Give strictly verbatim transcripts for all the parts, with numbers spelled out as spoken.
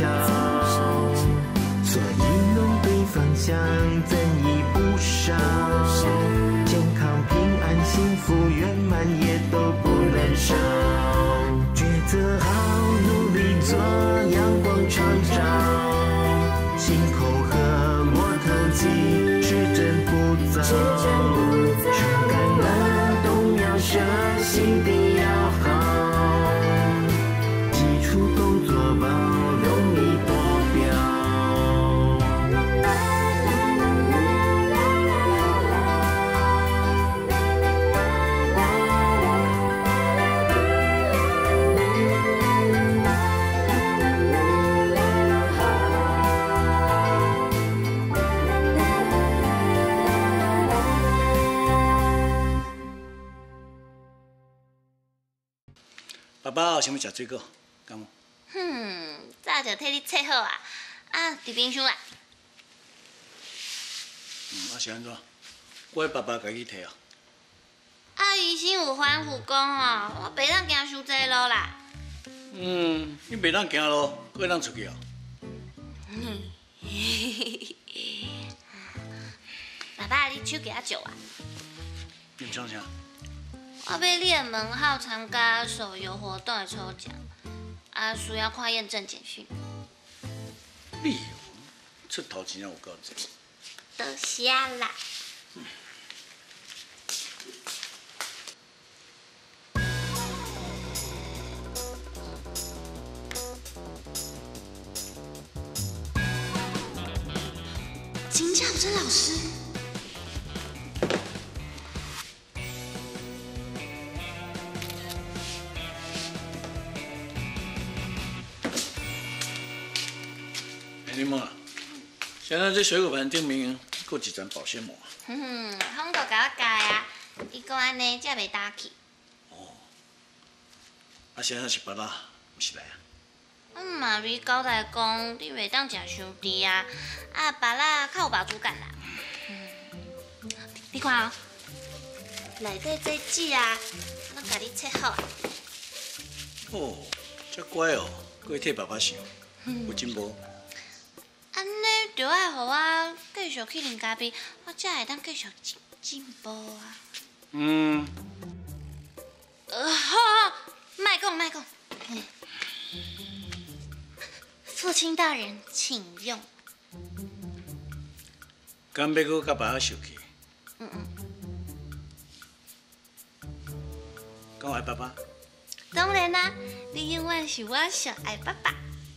小，所以农对方向增益不少，健康平安幸福圆满也都不能少。抉择好，努力做，阳光创造。 心口和摸头肌，持真不躁，纯感恩动摇舌，心地要好，基础动作包，容易达标。 爸爸有想要食水果，敢无？ 哼，早就替你切好啊，啊，伫冰箱啦。 嗯，啊是安怎？我的爸爸家己摕啊。 啊，医生有反复讲吼，我袂当行伤济路啦。 嗯，你袂当行路，佫会当出去啊？ 爸爸，你手举啊少啊？ 你唔想啥？ 我要你的门号参加手游活动的抽奖，啊，需要看验证简讯。 你出头钱有够济。 多谢啦。金教真老师。 你妈，现在这水果盘顶面搁一层保鲜膜。 嗯，风都甲我加啊，伊讲安尼才袂打去。 哦，啊，现在是爸爸，毋是来啊？ 我妈咪交代讲，你袂当食伤甜啊，啊，芭乐较有饱足感啦。嗯，你看哦，内底这纸啊，我甲你切好啊。 哦，真乖哦，佫会替爸爸想，有进步。 安尼就爱互我继续去恁家边，我才会当继续进进步啊。 嗯。 呃，好好，卖讲卖讲。父亲大人，请用。 敢要搁甲爸爸受气？ 嗯嗯。 敢有爱爸爸？ 当然啦，你永远是我上爱爸爸。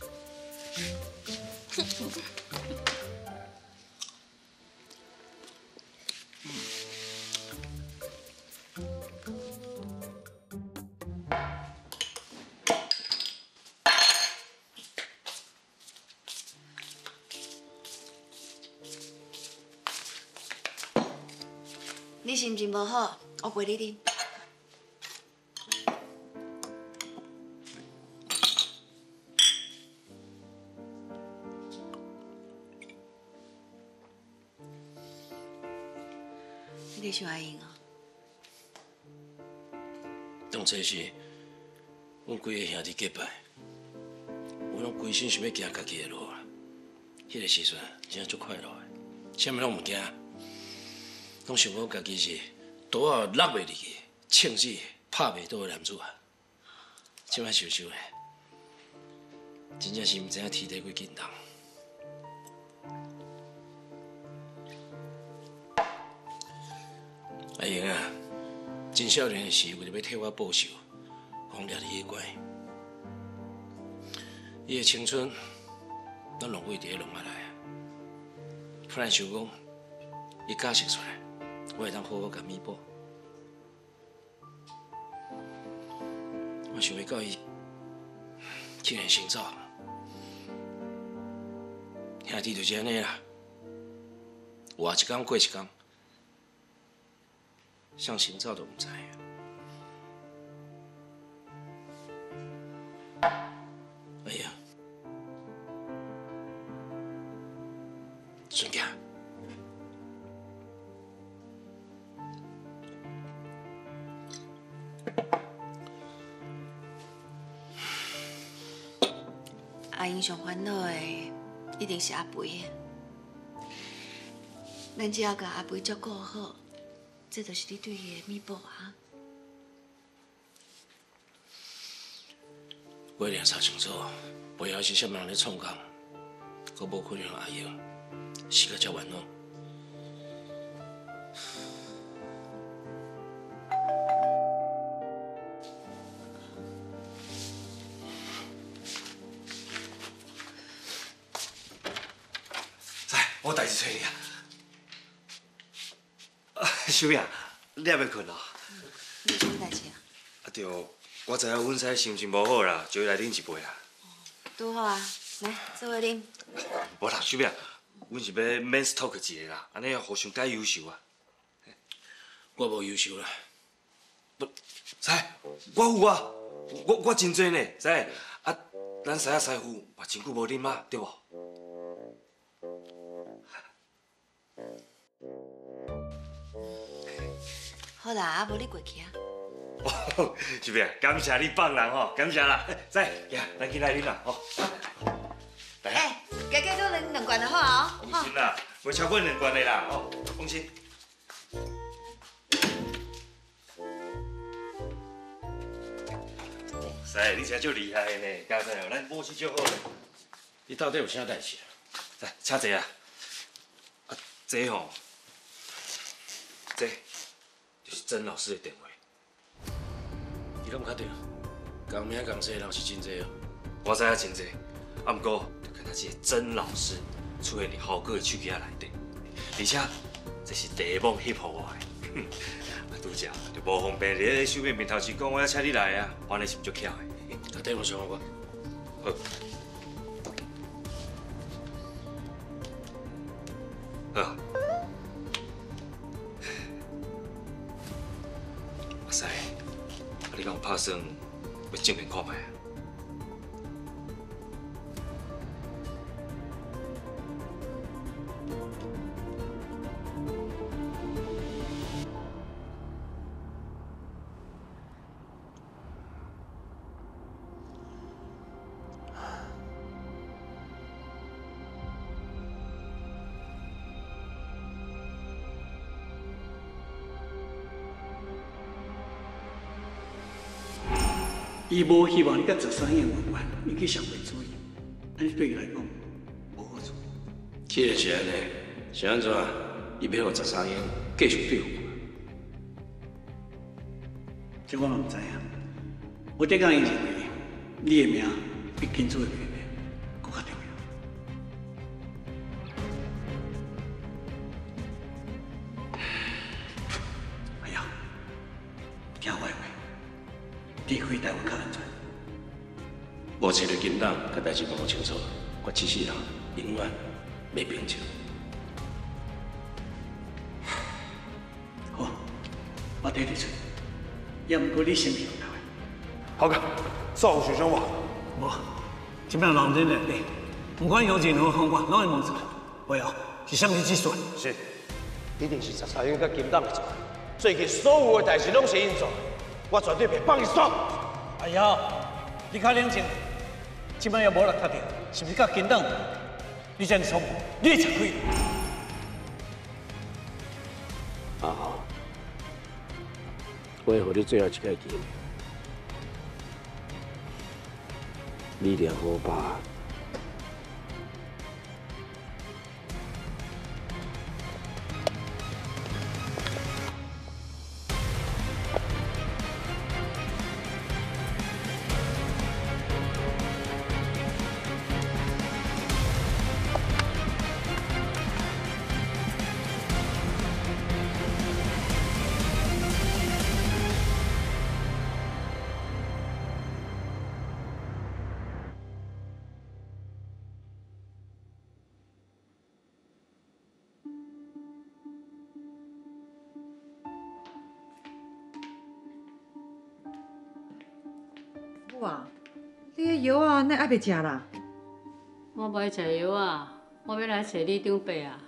你心情无好，我陪你啉。你想爱用啊？ 当初是，阮规个兄弟结拜，我拢规身想要行家己的路啊。迄个时阵真正足快乐的，啥物拢毋惊，拢想讲家己是刀啊落袂入去，枪子拍袂倒的男子啊。即摆想想咧，真正是毋知影天地几紧张。 阿英啊，真少年的时，为着要替我报仇，荒掠伫野怪。伊的青春，咱浪费伫咧农下来。忽然想讲，伊假释出来，我会当好好甲弥补。我想要到伊竟然先走，兄弟就是安尼啦，活一天过一天。 像行照都唔知啊！哎呀，孙家， 阿阿英上烦恼的一定是阿肥。咱只要甲阿肥照顾好，这就是你对伊的弥补啊。 我一定查清楚，背后是什么人咧创工，佫无可能阿英死个遮冤枉。 我代志找你啊！啊，小明，你还袂困哦？ 你有啥物代志啊？ 啊对，我知影阮婿心情无好啦，就来啉一杯啦。 拄好啊，来做伙啉。 无啦，小明，阮是要 men's talk 一个啦，安尼互相解忧愁啊。 我无优秀啦， 不，婿，我有啊，我我真多呢，婿啊，咱婿仔师傅嘛真久无啉啊，对无？ 好啦，啊无你过去啊。 哦，小明，感谢你帮人吼，感谢啦。婿，呀，咱去来啉啦，吼。来啊。 哎，加加多啉两罐就好啊。 放心啦，袂超过两罐的啦，吼，放心。婿，你真足厉害的呢，加在哦，咱默契足好的。 你到底有啥代志啊？ 来，请坐啊。啊，这吼，这就是曾老师的电话。 你敢确定？讲名讲姓人是真济哦。 我知影真济，啊，不过就敢若这个曾老师出现伫豪哥的手机仔内底，而且这是第一幕翕互我的。哼，啊，拄则就无方便伫咧手面面头前讲我要请你来啊，反正是足巧的。 打电话上我。 好。好。阿师，啊，你讲拍算要正面看卖啊？ 伊无希望你甲十三爷有关，你去上袂注意，安尼对伊来讲无好处。 既然是安尼，是安怎？伊要互十三爷继续对付我？ 这我嘛唔知影。我得讲伊认为你的名比建筑的名更较重要。哎呀，听我的话。 离开台湾较安全。 无找到金党，甲代志问清楚，我这世人永远袂平静。 好，我替你出，也毋过你先去台湾。 好个，少有受伤无？ 无，这边人人内底，不管有任何方法，拢会问出来。喂哦，是啥物指示？ 是，一定是十三英甲金党的做。最近所有的代志拢是因做。 我绝对袂放伊爽。 哎呀，你较冷静，即摆也无人确定是毋是甲金党，你真聪明，你会吃亏。 啊好，我会互你最后一个机会，你俩好吧？ 母啊，你的药啊，哪还袂食啦？ 我袂食药啊，我要来找你长伯啊。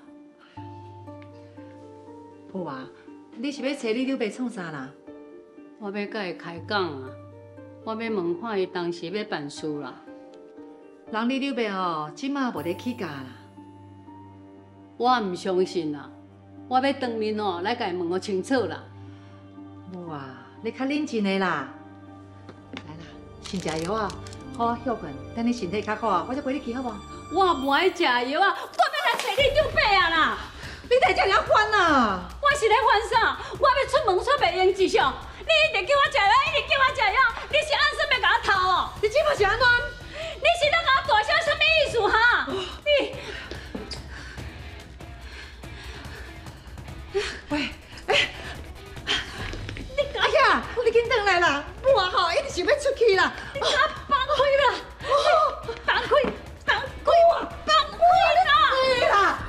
母啊，你是要找你长伯创啥啦？ 我要甲伊开讲啊，我要问看伊当时要办事啦。 人你刘伯哦，即马无咧起价啦。 我唔相信啦，我要当面哦来甲伊问个清楚啦。 无啊，你较冷静的啦。来啦，先食药啊，好休困，等你身体较好啊，我再陪你去好无？ 我唔爱食药啊，我要来找你刘伯啊啦！ 你在这了烦啊？ 我是咧烦啥？我要出门出袂用一项，你一直叫我食药，一直叫我食药，你是按什么甲我偷哦？ 你即马是安怎？ 你是咧甲我大声什么意思哈？你。 喂，哎，你哎呀，你紧转来啦！我吼一直想要出去啦， 你给我放开啦！放开，放开我，放开啦！ 对啦。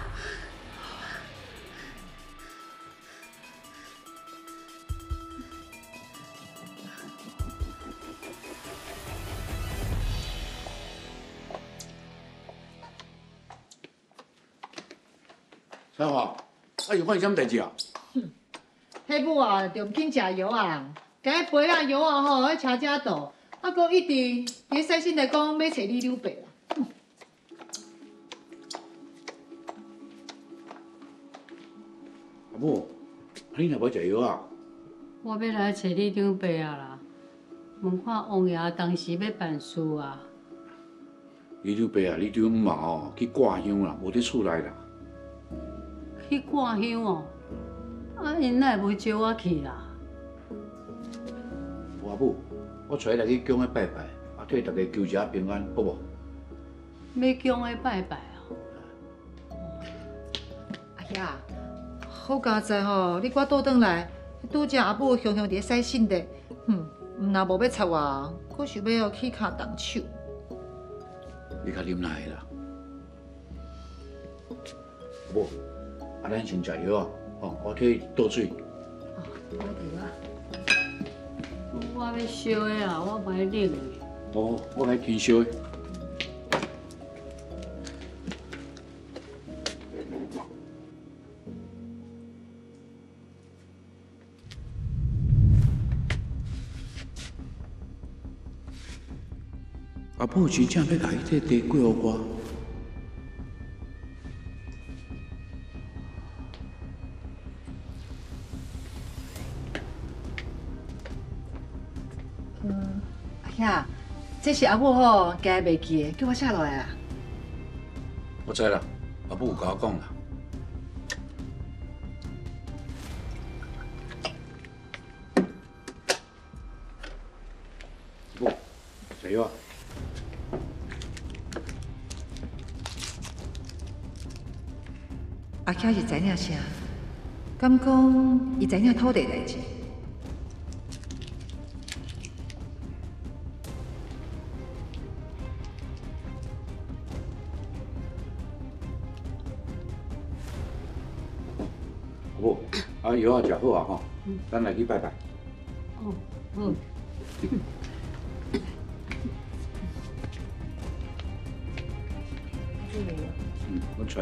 小华。 啊！又发生什么代志啊？ 迄母啊，就唔肯食药啊，甲迄杯啊药啊吼，迄车车倒，啊，搁一直伫细心来讲要找你刘伯啦。 阿母，你若要食药啊？ 我要来找你长伯啊啦，问看王爷当时要办事啊。 你刘伯啊，你丈姆哦去挂香啦，无伫厝内啦。 去挂香哦，啊，因哪会招我去啦？ 阿母，我带你来去宫里拜拜，啊，替大家求一下平安，好无？ 要宫里拜拜啊？ 哎呀，好佳哉吼！你我倒转来，拄则阿母香香伫洗身的，哼，毋若无要插我，可想要去骹动手。 你较忍耐啦，阿母。 啊，咱先食药啊！哦，我替你倒水。 哦，我得啊。 我要烧的啊，我袂冷的。 哦，我来添烧的。阿母真正要甲伊这茶过互我。 呀，这是阿母吼，家袂记的，叫我写落来啦。 我知啦，阿母有甲我讲啦。母，食药啊？ 阿巧是知影啥？敢讲伊知影土地代志？ 好，啊药啊食好啊吼，咱来去拜拜。 哦，好。 嗯，我出去。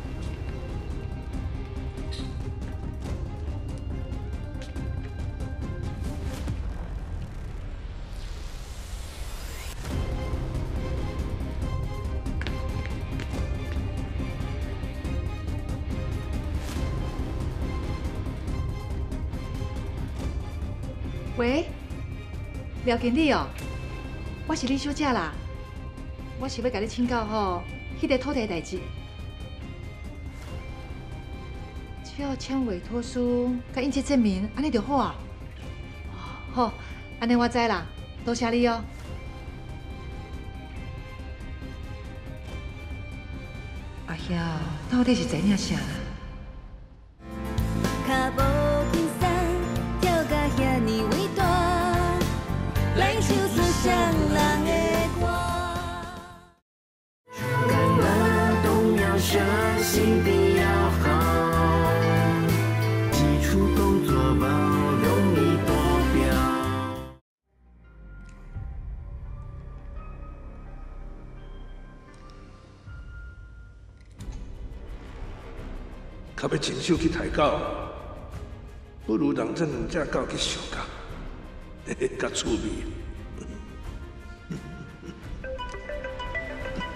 喂，廖经理哦，我是李小姐啦，我是要甲你请教吼，迄个土地代志，只要签委托书、甲印制证明，安尼就好啊。好，安尼我知啦，多谢你哦。阿兄，到底是知影啥啦？ 心地要好，基础工作包容易达标。 较要亲手去抬狗，不如让这两只狗去上工，嘿嘿，较趣味。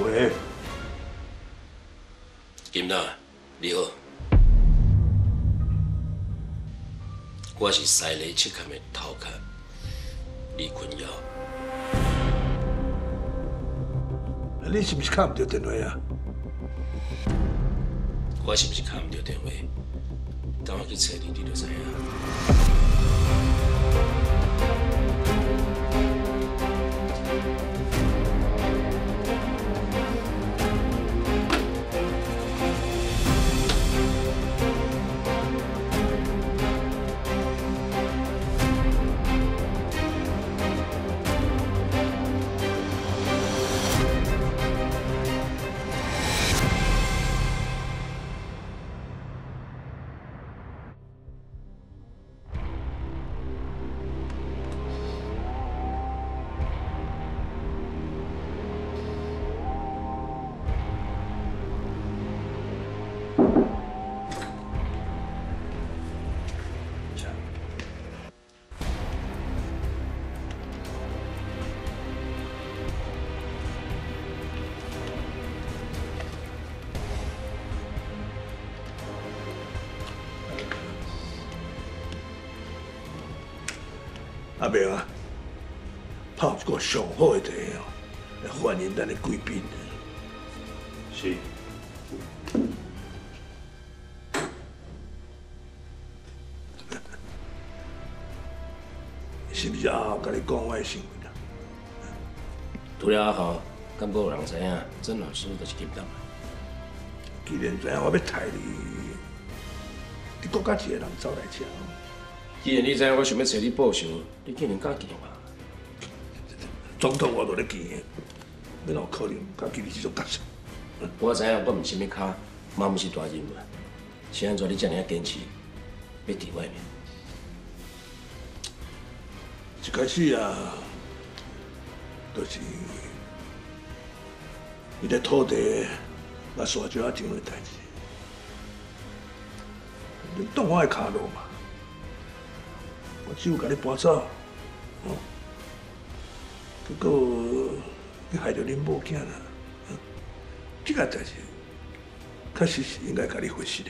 回。 金仔，你好，我是西里七坎的头壳李坤尧。 你是不是敲唔到电话啊？ 我是不是敲唔到电话？等我去找你，你就知影。 阿明啊，泡一个上好的茶哦，来欢迎咱的贵宾。 是。 是不是阿豪甲你讲我的身份啊？ 除了阿豪，敢无有人知影曾老师就是金东？ 既然知影我要杀你，你搁甲一个人走来吃？ 既然你知影我想要找你报仇，你竟然敢见我？ 总统我都咧见的，你哪有可能敢记你这种角色？ 我知影我毋是物卡，嘛毋是大人物，是安怎你遮尔坚持要伫外面？ 一开始啊，就是你的土地甲沙石啊争的代志，你动我的骹路嘛。我只有甲你搬走，哦，结果你害着恁某囝啦，这个代志确实是应该甲你回息的。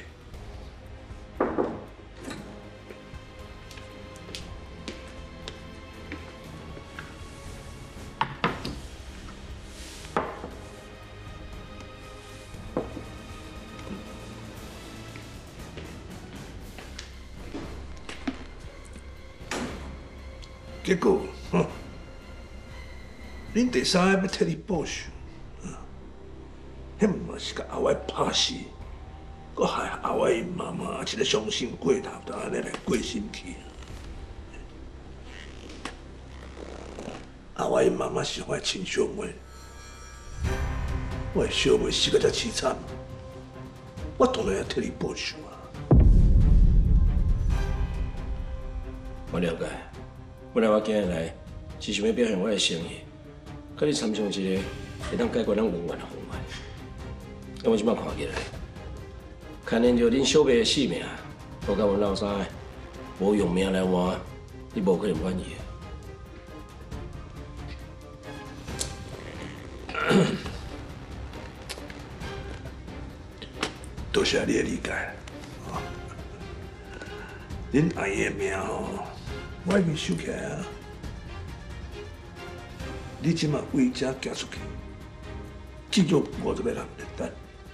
结果，哼，恁第三个要替你报仇，迄嘛是甲阿歪拍死，搁害阿歪因妈妈一个伤心过头，就安尼来过身去。阿歪因妈妈是我亲小妹，我的小妹死个遮凄惨，我当然要替你报仇啊！ 我了解。本来我今日来是想要表现我的诚意，甲你参详一个会当解决咱恩怨的方法。但我即摆看起来，牵连着恁小妹的性命，我甲阮老三无用命来换，你无可能愿意的。 多谢你的理解。恁阿姨的命哦。我已经收起来啊！你即马为遮行出去，至少五十个人来等。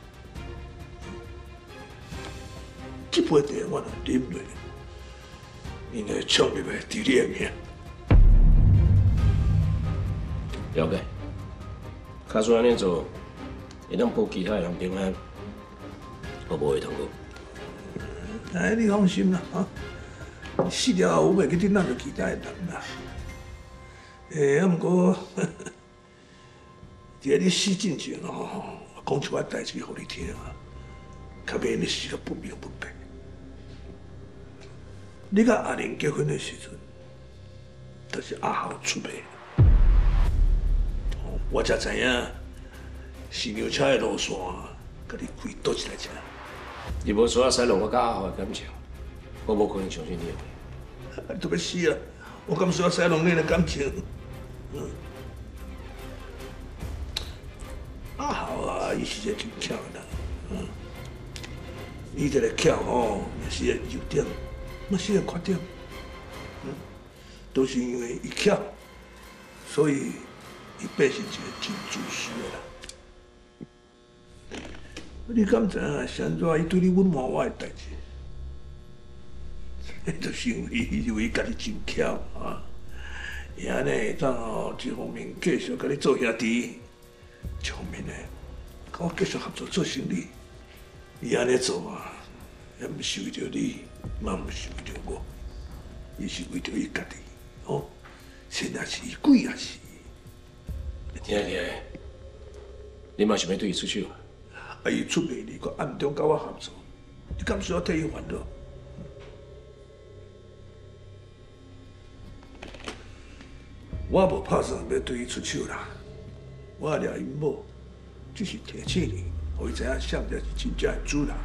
这杯茶我若啉落，应该冲入来治你的命。 了解。卡算安尼做，会当保其他人平安，我无会通过。 哎，你放心啦，啊！死了后，我袂去顶咱着其他的人啦。诶，啊，毋过，伫你死之前哦，讲一寡代志互你听啊，较免你死得不明不白。你甲阿玲结婚的时阵，就是阿豪出卖，我才知影，新娘车的路线，甲你开倒一台车。 你无说啊，使弄我甲阿豪的感情。我无可能相信你的话。都要死啊！我敢需要使弄你的感情？嗯。 阿豪啊，伊是一个真巧的人，嗯，伊这个巧吼，也是个优点，嘛是个缺点，嗯，都是因为伊巧，所以伊变成一个真自私的人。你敢知影是安怎伊对你隐瞒我的代志？这就是因为伊认为家己真巧啊，伊安尼会当吼一方面继续甲你做兄弟。 一方面呢，跟我继续合作做生意，伊安尼做啊，也毋是为着你，嘛毋是为着我，伊是为着伊家己，哦，生也是，鬼也是。 听起来，你嘛想要对伊出手？ 啊，伊出卖你，佮暗中甲我合作，你敢需要替伊烦恼？我无打算要对伊出手啦。 我掠因某，只是提醒你，互伊知影谁才是真正的主人。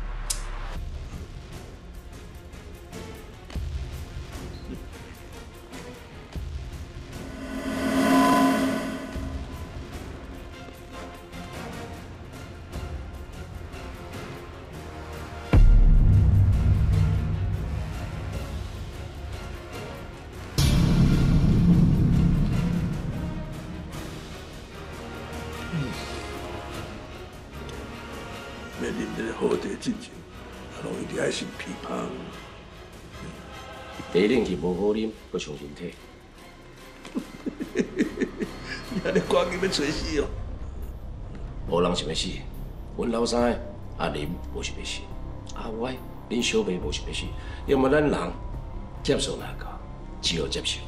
面临着好地进前，容易伫爱心批判。 第一冷气无好啉，搁伤身体。 你安尼赶紧要找死哦！ 无人想要死，阮老三个阿林无想要死，阿歪恁小妹无想要死，要么咱人接受哪个，只好接受。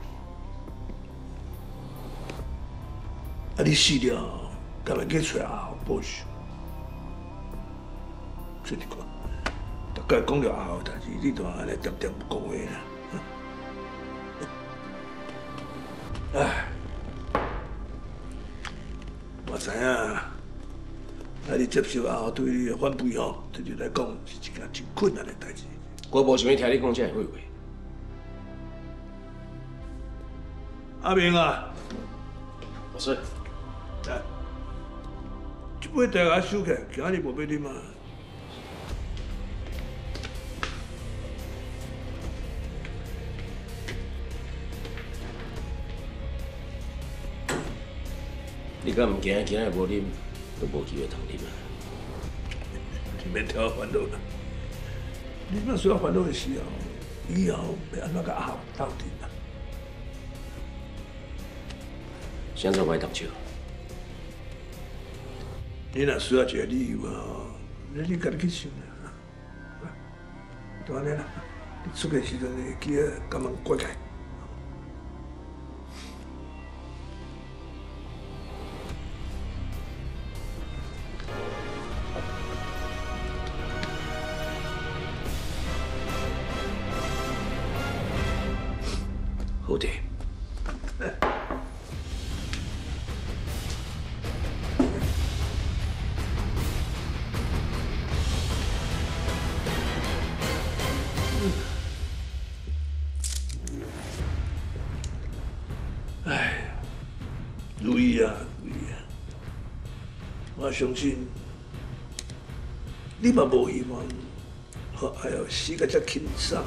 啊，你死了，干嘛去找阿豪报仇？ 出去看，大概讲了阿豪代志，你都安尼点点不讲话啦。唉，我知影，啊，你接受阿豪对你的反背吼，对你来讲是一件真困难的代志。 我无想要听你讲这个废话。 阿明啊， 老师， 来，这杯茶我收起，今日无要啉啊。 你敢唔惊今日无啉，都无机会通啉啊？ 你免替我烦恼啦，你若需要烦恼的时候，以后要安怎甲阿豪斗阵啊？ 现在我来动手。 你若需要一个理由啊，你你家己去想啦。就安尼啦，你出个时阵会记得甲门关起。 好的。 唉，如意啊，如意啊！我相信你嘛无希望，好哎呦死个遮轻松。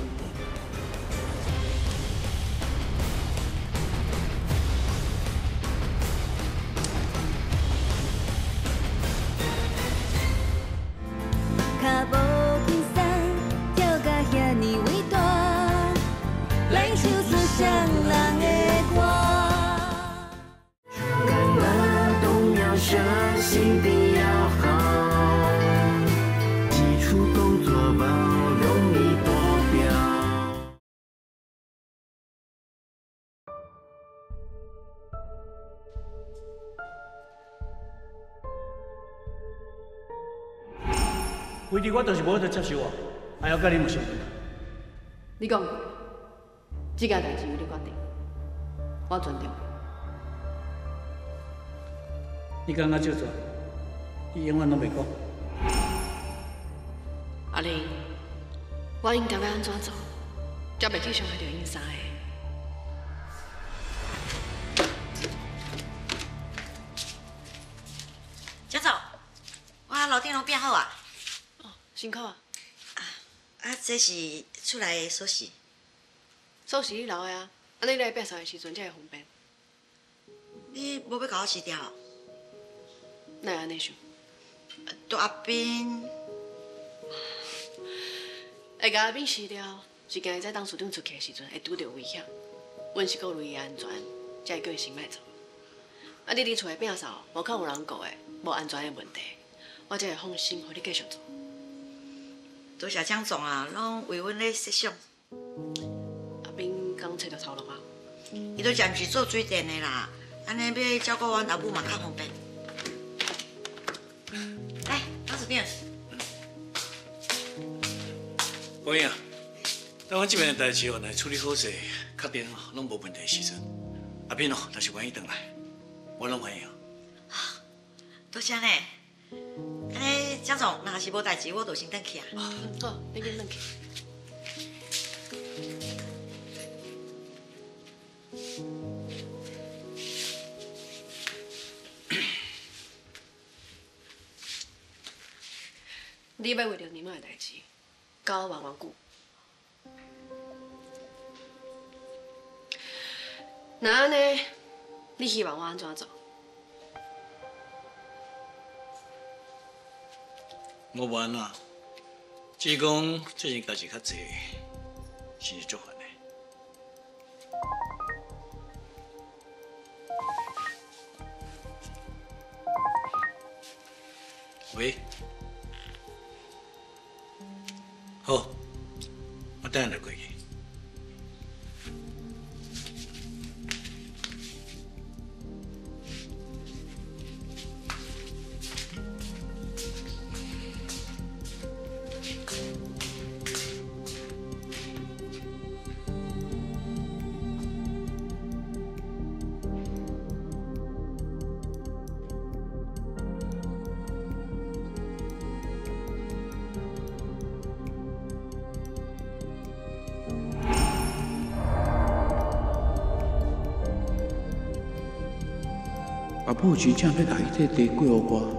规日我就是无得接受啊，还要甲你唔相认。 你讲过，这件代志由你决定，我尊重。 你感觉照做，伊永远拢袂讲。 阿玲，我应该要安怎做，才袂去伤害到因三个？ 这辛苦啊！ 啊，这是厝内的锁匙。 锁匙你留的啊，安尼你来变扫的时阵才会方便。 你无要甲我辞掉？ 哪会安尼想？ 杜阿斌， 会甲阿斌辞掉，是惊伊在当处长出去的时阵会拄到危险。阮是顾虑伊安全，才会叫伊先莫做。啊，你伫厝内变扫，无可能有人顾的，无安全的问题，我才会放心，互你继续做。 多谢蒋总啊，拢为阮咧设想。 阿斌刚找到头路啊？ 伊都暂时做水电的啦，安尼要照顾阮阿母嘛较方便。来，当主任。 王英啊，等阮这边的代志哦来处理好势，确定哦拢无问题的时阵，阿斌哦，若是愿意回来，我拢欢迎。 多谢呢。安尼，蒋总，若是无代志，我就先回去啊。 好，你先回去。你要为着你妈的代志，甲我玩偌久？那安尼，你希望我安怎做？ 我无安怎，只是讲最近代志较济，心是足烦的。喂，好，我等下就过去。 阿母真正要拿伊这地过互我。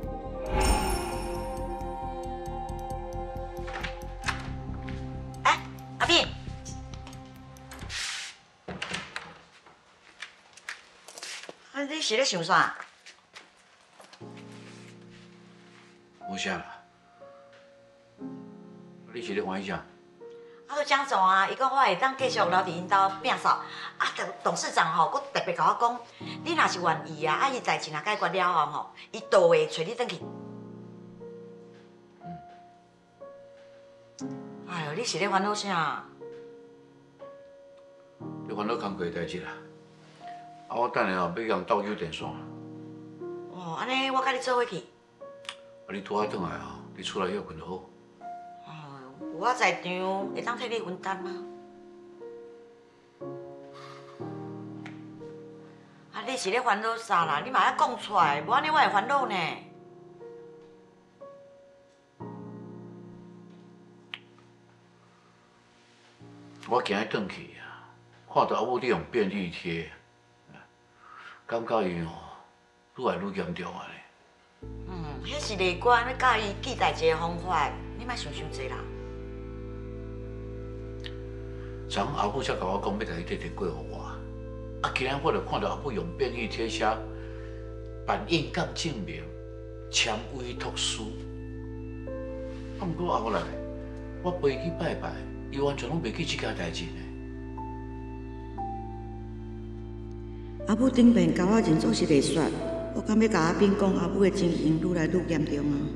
哎，阿斌，啊，你是咧想啥？ 无啥啦，你是咧欢喜啥？ 啊，个蒋总啊，伊讲我会当继续留伫因兜摒扫。啊，董董事长吼，佮特别甲我讲，你若是愿意啊，啊，伊代志若解决了后吼，伊倒会找你转去。哎呦，你是咧烦恼啥？ 你烦恼工课的代志啦。啊，我等下吼要用斗友电线。 哦，安尼我甲你做伙去。 啊，你拄仔转来吼，你厝内要困好。 有我在场，会当替你分担吗？啊，你是咧烦恼啥啦？你嘛要讲出来，无安尼我会烦恼呢。 我今日转去啊，看到阿母你用便利贴，感觉伊吼愈来愈严重啊咧。 嗯，迄是内观要教伊记代志的方法，你莫想伤济啦。 昨阿母才甲我讲要甲伊摕摕过互我，啊，今日我就看到阿母用便利贴写办印鉴证明、签委托书。啊，毋过后来我陪伊去拜拜，伊完全拢袂记即件代志呢。 阿母顶边甲我认做是袂煞，我敢要甲阿斌讲，阿母的情形愈来愈严重啊。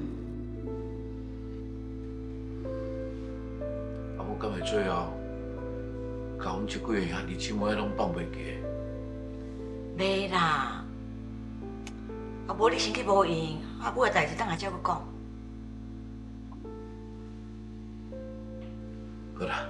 阿母敢会最后？甲阮即几个兄弟姊妹拢放袂记。 袂啦，啊无你先去无用，阿母的代志等下再搁讲。 好啦。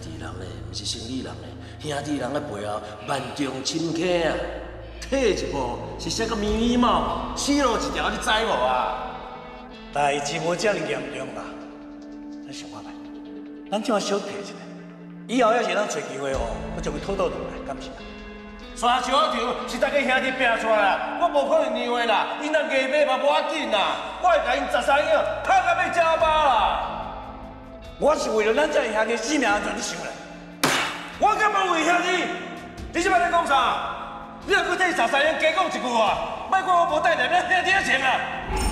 弟人咧，毋是生理人咧。兄弟人的背后万众深刻啊！退一步是写个咪咪毛，死路一条，你知无啊？ 代志无遮尔严重啦，咱想看觅，咱即马小退一下，以后要是咱找机会哦，我就会讨倒落来，敢是？ 山桥场是大家兄弟拼出来啦，我无可能让的啦。因若硬买嘛无要紧啦，我会甲因十三影拍到要吃饱啦。 我是为了咱这兄弟性命安全去想嘞。 我敢无为兄弟？你即摆在讲啥？你若搁替十三影加讲一句话，莫怪我无带两兄弟情啊！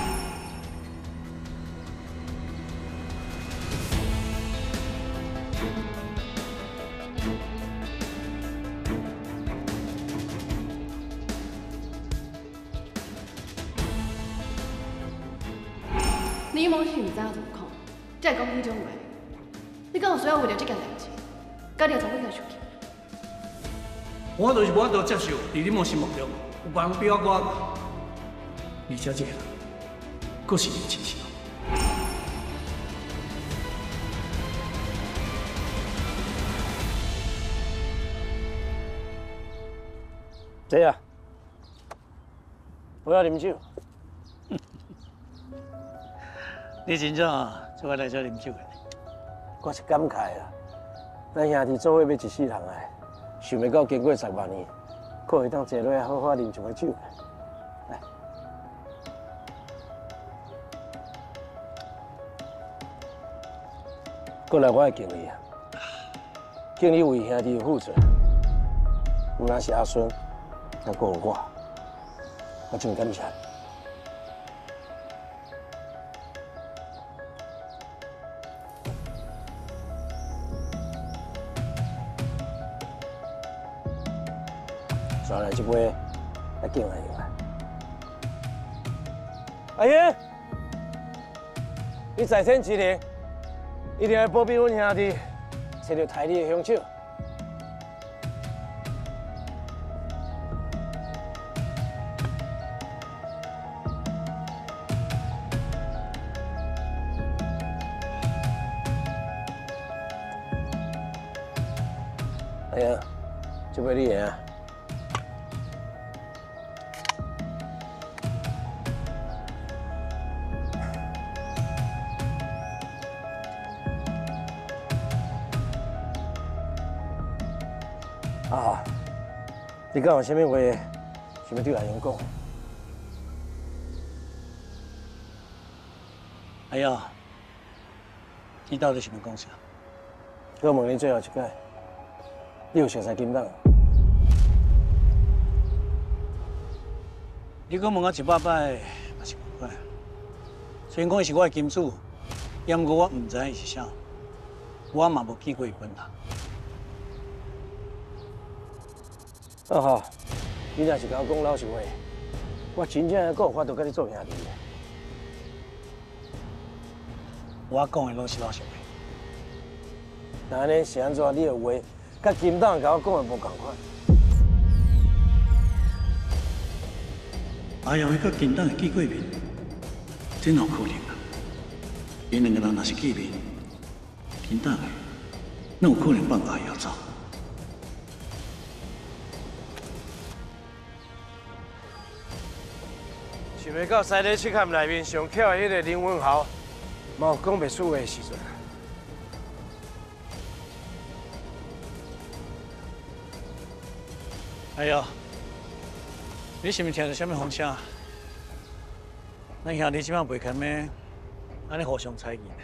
你某是唔知影怎么看，才会讲迄种话。你敢有需要为了这件代志，家己从尾来受气？ 我就是无法度接受，伫你某心目中有别人比我我，而且这个人，佫是你亲戚。 姐啊，不要啉酒。 你真正啊，做我来这啉酒的。 我是感慨啊，咱兄弟做伙要一世人哎，想袂到经过十万年，可会当坐落来好好啉一杯酒。来，过来我会敬你啊，敬你为兄弟的付出。有若是阿孙，还搁有我，我真感谢。抓来这杯，来敬来敬来。阿英，你在天之灵，一定要保庇阮兄弟，找到台里的凶手。哎呀，这杯你赢啊！啊，你敢有啥物话想要对阿英讲？ 哎呀，你到底想要讲啥？ 我问你最后一届，你有熟悉金党？ 你搁问我一百摆，嘛是无怪。虽然讲是我的金主，也毋过我毋知伊是啥，我嘛无见过伊本人。 啊哈，你若是甲我讲老实话，我真正还有法度甲你做兄弟的。 我讲的拢是老实话。 那安尼是安怎？你的话甲金党甲我讲的无共款。 阿阳伊甲金党会见过面，真有可能啊！因两个人若是见面，金党的哪有可能放阿阳走？ 想袂到西里七坎内面上巧的迄个林文豪，嘛有讲袂出话的时阵。 哎呀，你是毋是听到什么风声？咱兄弟即摆袂堪咩？安尼互相猜疑呢？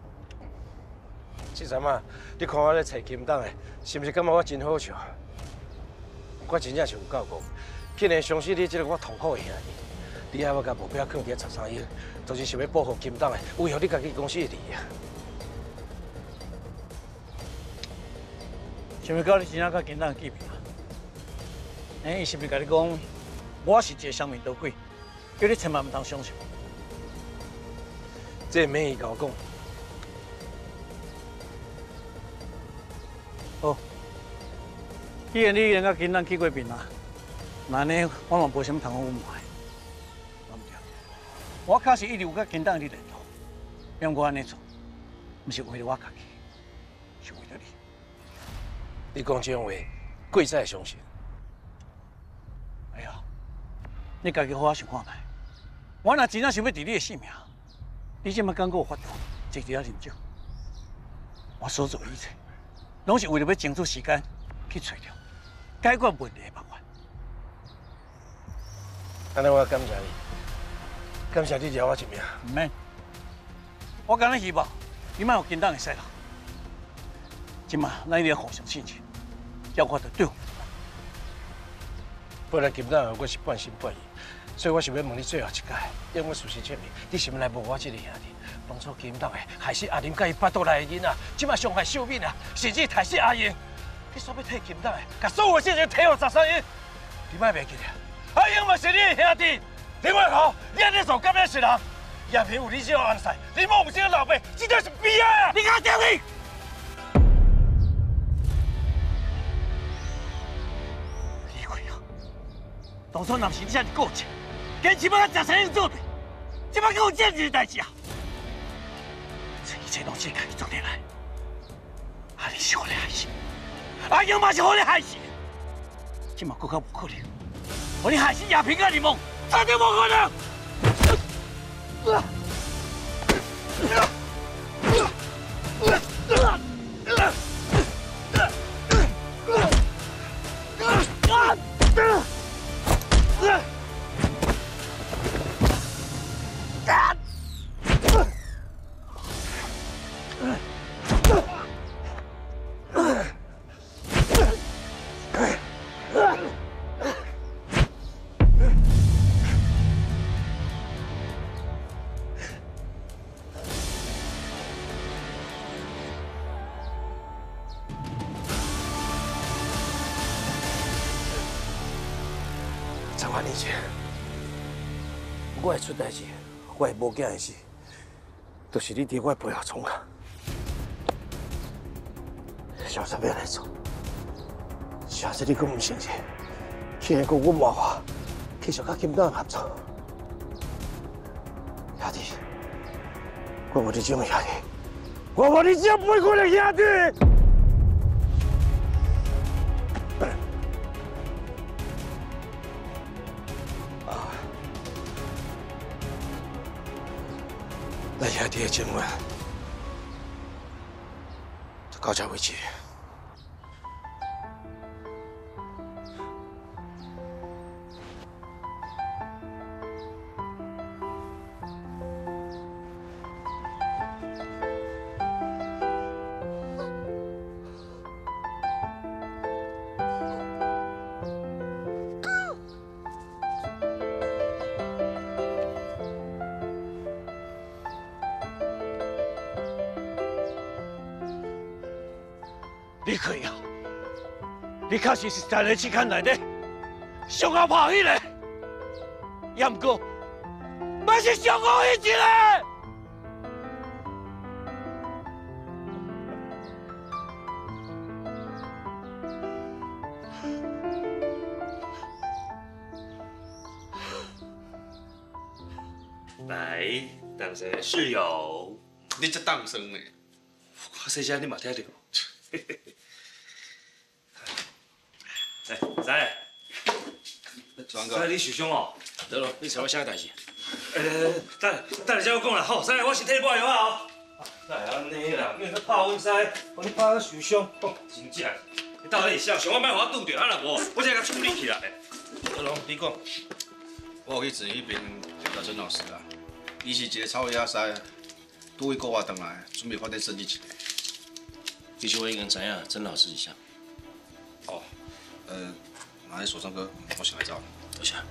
这阵啊，你看我咧找金党的，是毋是感觉我真好笑？我真正是有够讲，竟然伤死你这个我痛苦的兄弟。你还要甲目标放伫十三亿，就是想要保护金党的，维护你家己公司的利益。 想要到你真正甲金党见面啊？哎，伊是毋是甲你讲，我是一个双面刀鬼，叫你千万唔通相信？ 这免伊甲我讲。 好，既然你已经甲金党见过面啦，那安尼我嘛无啥物通好隐瞒。我确实一直有甲金党伫联络，因我安尼做，毋是为了我家己，是为了你。 你讲这种话，贵在相信。 哎呀，你家己好好想看卖。我若真正想要治你的性命，你这么敢给我发度，直直啊饮酒。我所做一切，拢是为了要争取时间去找到解决问题的办法。 安尼我感谢你，感谢你饶我一命。 唔免，我敢若希望你莫有紧张的使啦。今嘛，咱一定要互相信任，才有法度对付。 本来金蛋我是半信半疑，所以我想要问你最后一届，因为事实证明，你是毋来无我这个兄弟。当初金蛋的害死阿林甲伊巴肚内的囡仔，今嘛伤害秀敏啊，甚至害死阿英。你煞要替金蛋的，甲所有事情体互十三亿，你莫袂记得？阿英嘛是你的兄弟，另外好，你安尼做敢样是人？也偏有你这种安塞，你某有这个老爸，这就是悲哀啊！你敢掉你？李逵啊，当初若是你这样固执，坚持要甲十三亿做对，今摆给我这件代志啊！这一切拢是家己做得来。阿你是我的害死，阿英嘛是我的害死，今嘛更加无可能。我你害死亚平甲林梦，绝对无可能！十万年前，我会出代志，我会无惊的事，都是你伫我背后创啊！小三要来做，下次你阁唔信任，竟然阁我骂我，继续甲金蛋合作，兄弟，我无你这种兄弟，我无你这样背叛的兄弟！ 咱兄弟的情缘就到这为止。你可以啊！你确实是在你期刊内底上后跑迄个，也毋过，嘛是上好迄一个。 来，当成室友。 你这当生呢？ 我细声你嘛听到。来，仔，仔，你受伤哦？ 得咯，你找我啥代志？ 呃，等，等下再讲啦。好，仔，我先替你抹药啊。哦。来安尼啦，因为你拍阮师，互你拍到受伤，哦，真正。你到底是想想我莫互我拄着，啊若无，我才甲处理起来。 得咯，你讲。我有去子迄边找到曾老师啦，伊是一个草野师，拄去国外回来，准备发展生意一个。 其实我已经知影曾老师是啥。 哦，呃，那所长哥，我先来找。 多谢。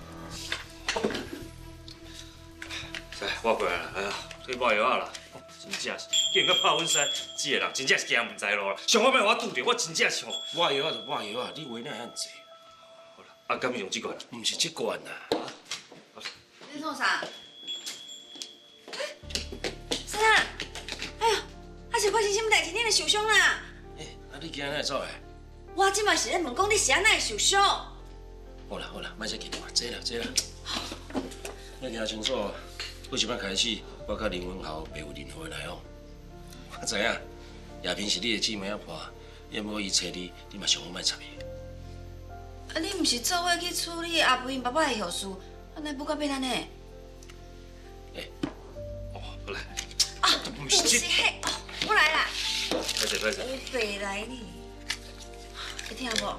来，我过来啦，哎呀，替抹药啊啦，真正是，竟然搁拍阮师，这个人真正是行唔知路啦。上我莫互我拄着，我真正是吼。 抹药啊就抹药啊，你话哪会遐济？ 好啦，啊，敢用这罐？ 唔是这罐啦。 你做啥？师长，哎呦，啊是发生什么代志？你会受伤啦？ 哎，啊你今仔哪会走的？ 我即摆是咧问讲你是安怎会受伤？ 好啦好啦，莫再紧我，坐啦坐啦。你听清楚，为即摆开始，我甲林文豪袂有任何的来往。我知影，亚萍是你的姊妹阿婆， 要么伊找你，你嘛想要莫插伊。 啊，你毋是做伙去处理阿婆因爸爸的后事，安尼不甲变安尼？ 哎，哦，我来。 啊，不是迄，哦，我来啦。 快点快点。 我白来呢，会听无？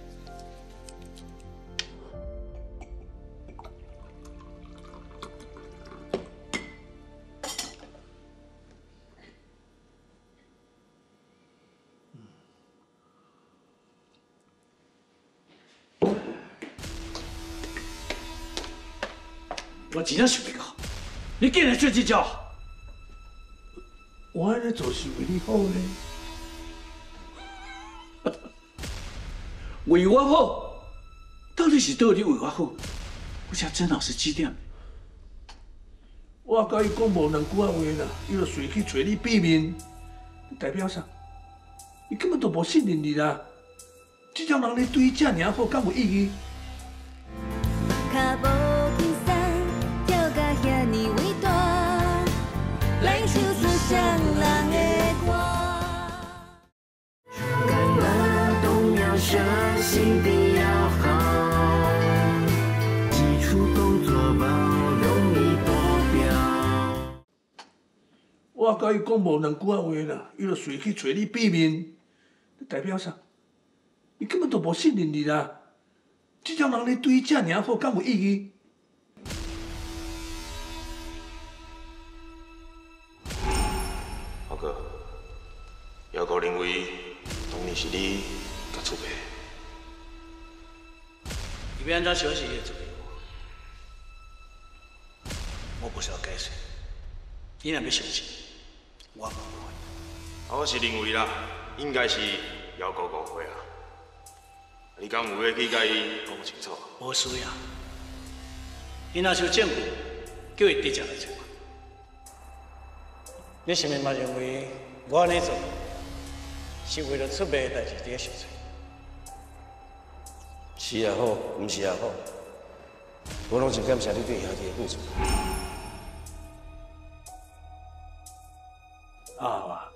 我真正想不到，你竟然做这招！ 我安尼做是为你好呢。 为我好，到底是倒你为我好？我请曾老师指点。 我甲伊讲无两句仔话啦，伊就随去找你变面，代表啥？伊根本都无信任你啦。这种人你对伊这尔好，敢有意义？ 来唱出双人的歌。干了动要舍，心地要好，基础工作包容易达标。 我甲伊讲无两句仔话啦，伊就随去找你变面，代表啥？伊根本都无信任你啦。这种人你对伊这尔好，敢有意义？ 浩哥，姚哥认为当年是你甲出卖。 你要安怎小心也做给我，我不是要解释，你若要相信，我无法。 我是认为啦，应该是姚哥误会啊。你敢有要去甲伊讲清楚？ 无需要，你若有证据，叫伊直接来找我。 你是毋是嘛认为我安尼做是为了出卖的代志伫咧受罪？ 是也好，毋是也好，我拢真感谢你对兄弟的付出。 啊，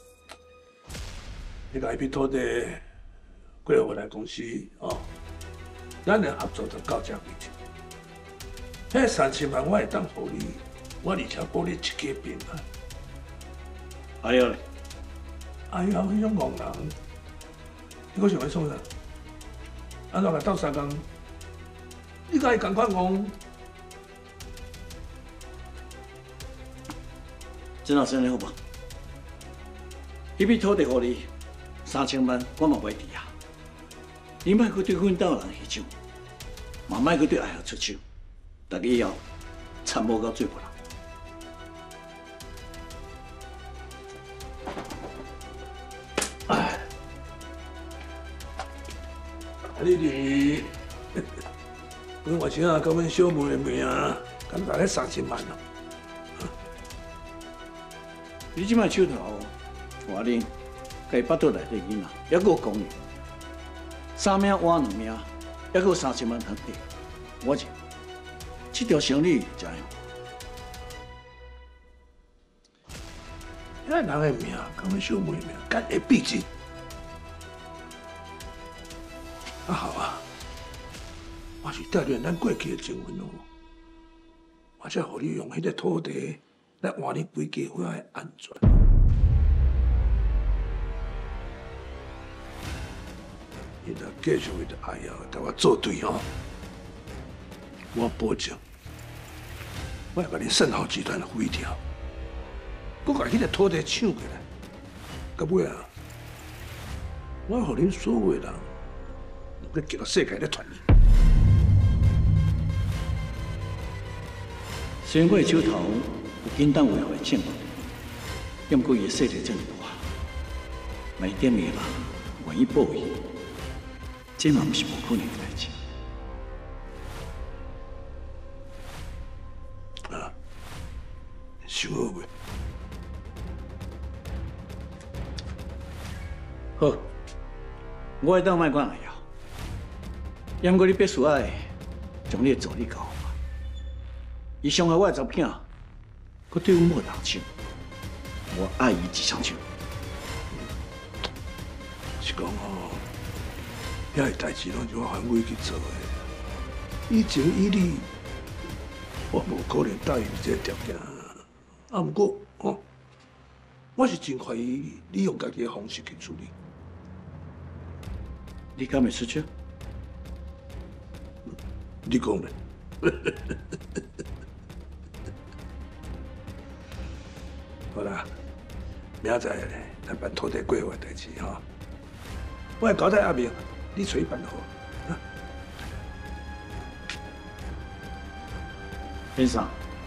你甲迄笔土地过来我来公司哦，咱俩合作就到这为止。迄三千万我会当互你，我而且保你一家平安。 哎呦嘞！ 哎呦，迄种戆人，你搁想要创啥？安怎甲斗相共？你甲伊共款戆？ 曾老师你好吧？迄笔土地互你三千万，我嘛袂抵啊！你莫去对阮斗人下手，嘛莫去对爱后出手，逐个以后参谋到最后人。 你哩，阮外甥啊，甲阮小妹的命啊，敢大概三千万咯。 你即摆手头外恁，家巴肚内底囡仔，还佫有公寓，三命换两命，还佫有三千万通抵。我认，这条生意真样。 遐人的命，甲阮小妹的命，敢会比值？ 啊好啊，我是带着咱过去的情分哦，我才互你用迄个土地来换你规家伙的安全。你若继续为着爱要甲我作对哦，我保证，我会把你盛豪集团毁掉，搁把迄个土地抢过来，到尾啊，我互恁所有的人。 要叫到世界咧传你。 虽然我的手头有简单违法的证据，但过伊的势力这么大，每点的人愿意保伊，这嘛不是无可能的代志。 啊，想好未？ 好，我会当卖关爱呀。 要不过你必须爱将你的助理交我，伊伤害我的查某囝，佮对阮某动手，我爱伊一场手。 是讲吼，遐个代志拢是我反悔去做的。以前以你，我无可能答应这个条件。啊，不过吼，我是真怀疑你用家己的方式去处理。 你敢会出手？ 你讲咧？好啦，明仔载咧，咱办土地规划代志吼。我会交代阿明，你找伊办好。 先生。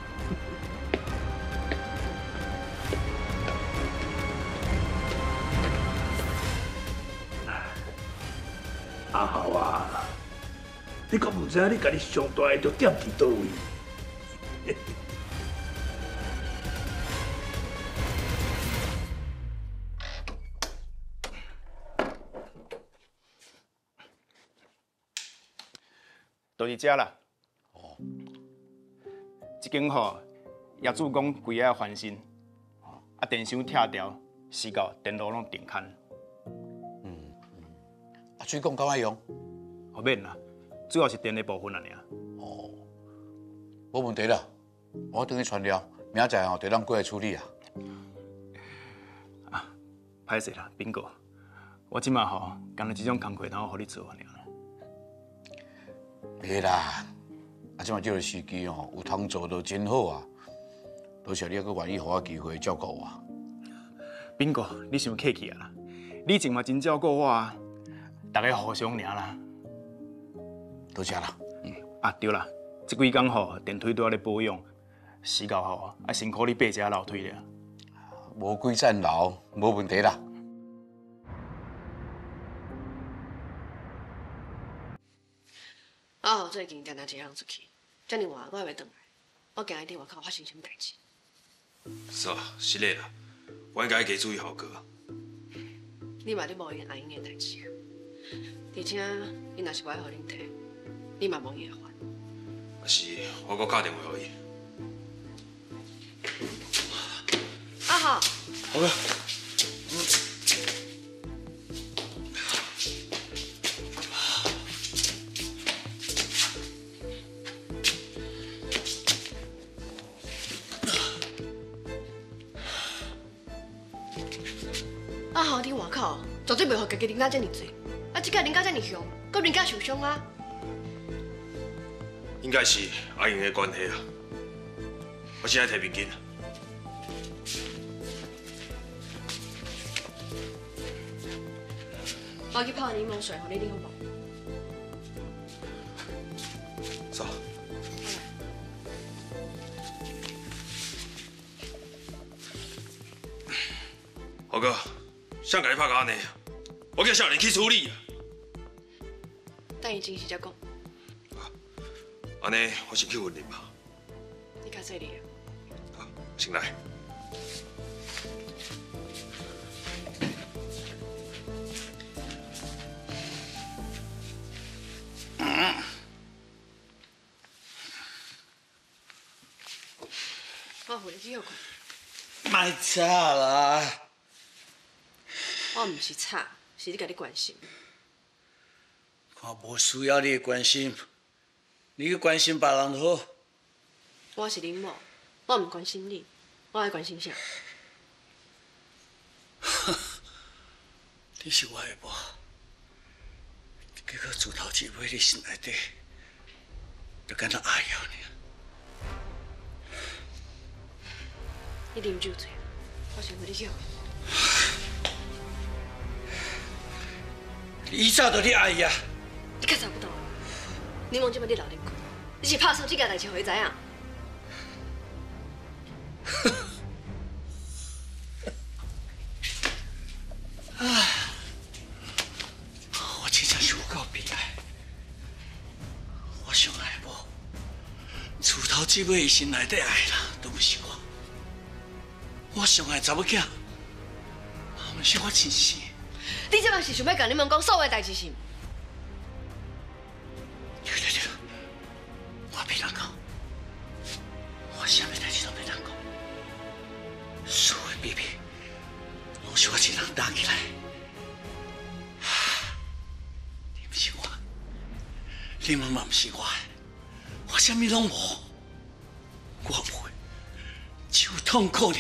阿豪啊，你可唔知影你家己上大个着点伫倒位？ 就是这啦。哦。这间吼，业主讲规个要翻新，啊电箱拆掉，死到电路拢停刊。 嗯嗯。啊，水管敢爱用？ 后面啦，主要是电的部分啊尔。 哦。无问题啦，我等你传了，明仔载吼就当过来处理啊。 啊，歹势啦，bingo，我即马吼，干了这种工课，然后互你做完了。 袂啦，啊，即马这个时机吼，有通做都真好啊。多谢你还佫愿意互我机会照顾我。 bingo，你伤客气啊啦，你前嘛真照顾我啊，大家互相尔啦。 多谢啦。 嗯，啊对啦，这几工吼电梯都要咧保养，时到吼啊辛苦你爬一下楼梯了。 无几站楼，无问题啦。 啊，最近常常一人出去，遮尔晚我还袂回来，我惊伊伫外口发生什么代志。 是啊，是嘞啦，我应该加注意好个。 你嘛咧无因阿英的代志啊，而且伊若是我爱互恁摕，你嘛无伊会还。 啊是，我搁打电话给伊。 啊好。 好个。 啊好，伫外口绝对袂互家己啉到遮尔济，啊，即摆啉到遮尔凶，搁人家受伤啊。 应该是阿英的关系啊。我现在摕面巾。 我去泡柠檬水，互你啉好无？ 走。豪哥，谁甲你拍到安尼？我叫少年去处理啊。 等伊真实才讲。 安尼，我先去混啉吧。 你较细哩。 好，先来。 我互你去好看。 卖吵啦！ 我唔是吵，是你家己关心。 我无需要你的关心，你去关心别人就好。 我是恁某，我唔关心你，我爱关心啥？ 你是我的某，结果自头一尾你心内底，就敢若爱要你。 你啉酒醉，我想互你去好。 伊早就你爱伊啊！ 你较查不到啊！柠檬即摆你老啉过，你是拍手这件代志，互伊知影。 唉，我真正是有够悲哀。我上爱的某，自头至尾伊心内底爱啦，都不是我。我上爱查某囝，毋是我亲生。 你即摆是想要甲你们讲所有代志是？ 对对对，我袂当讲，我啥物代志都袂当讲，所有秘密拢是我一人打起来。 你妈妈不是我的，我什么拢无，我有的只有痛苦尔。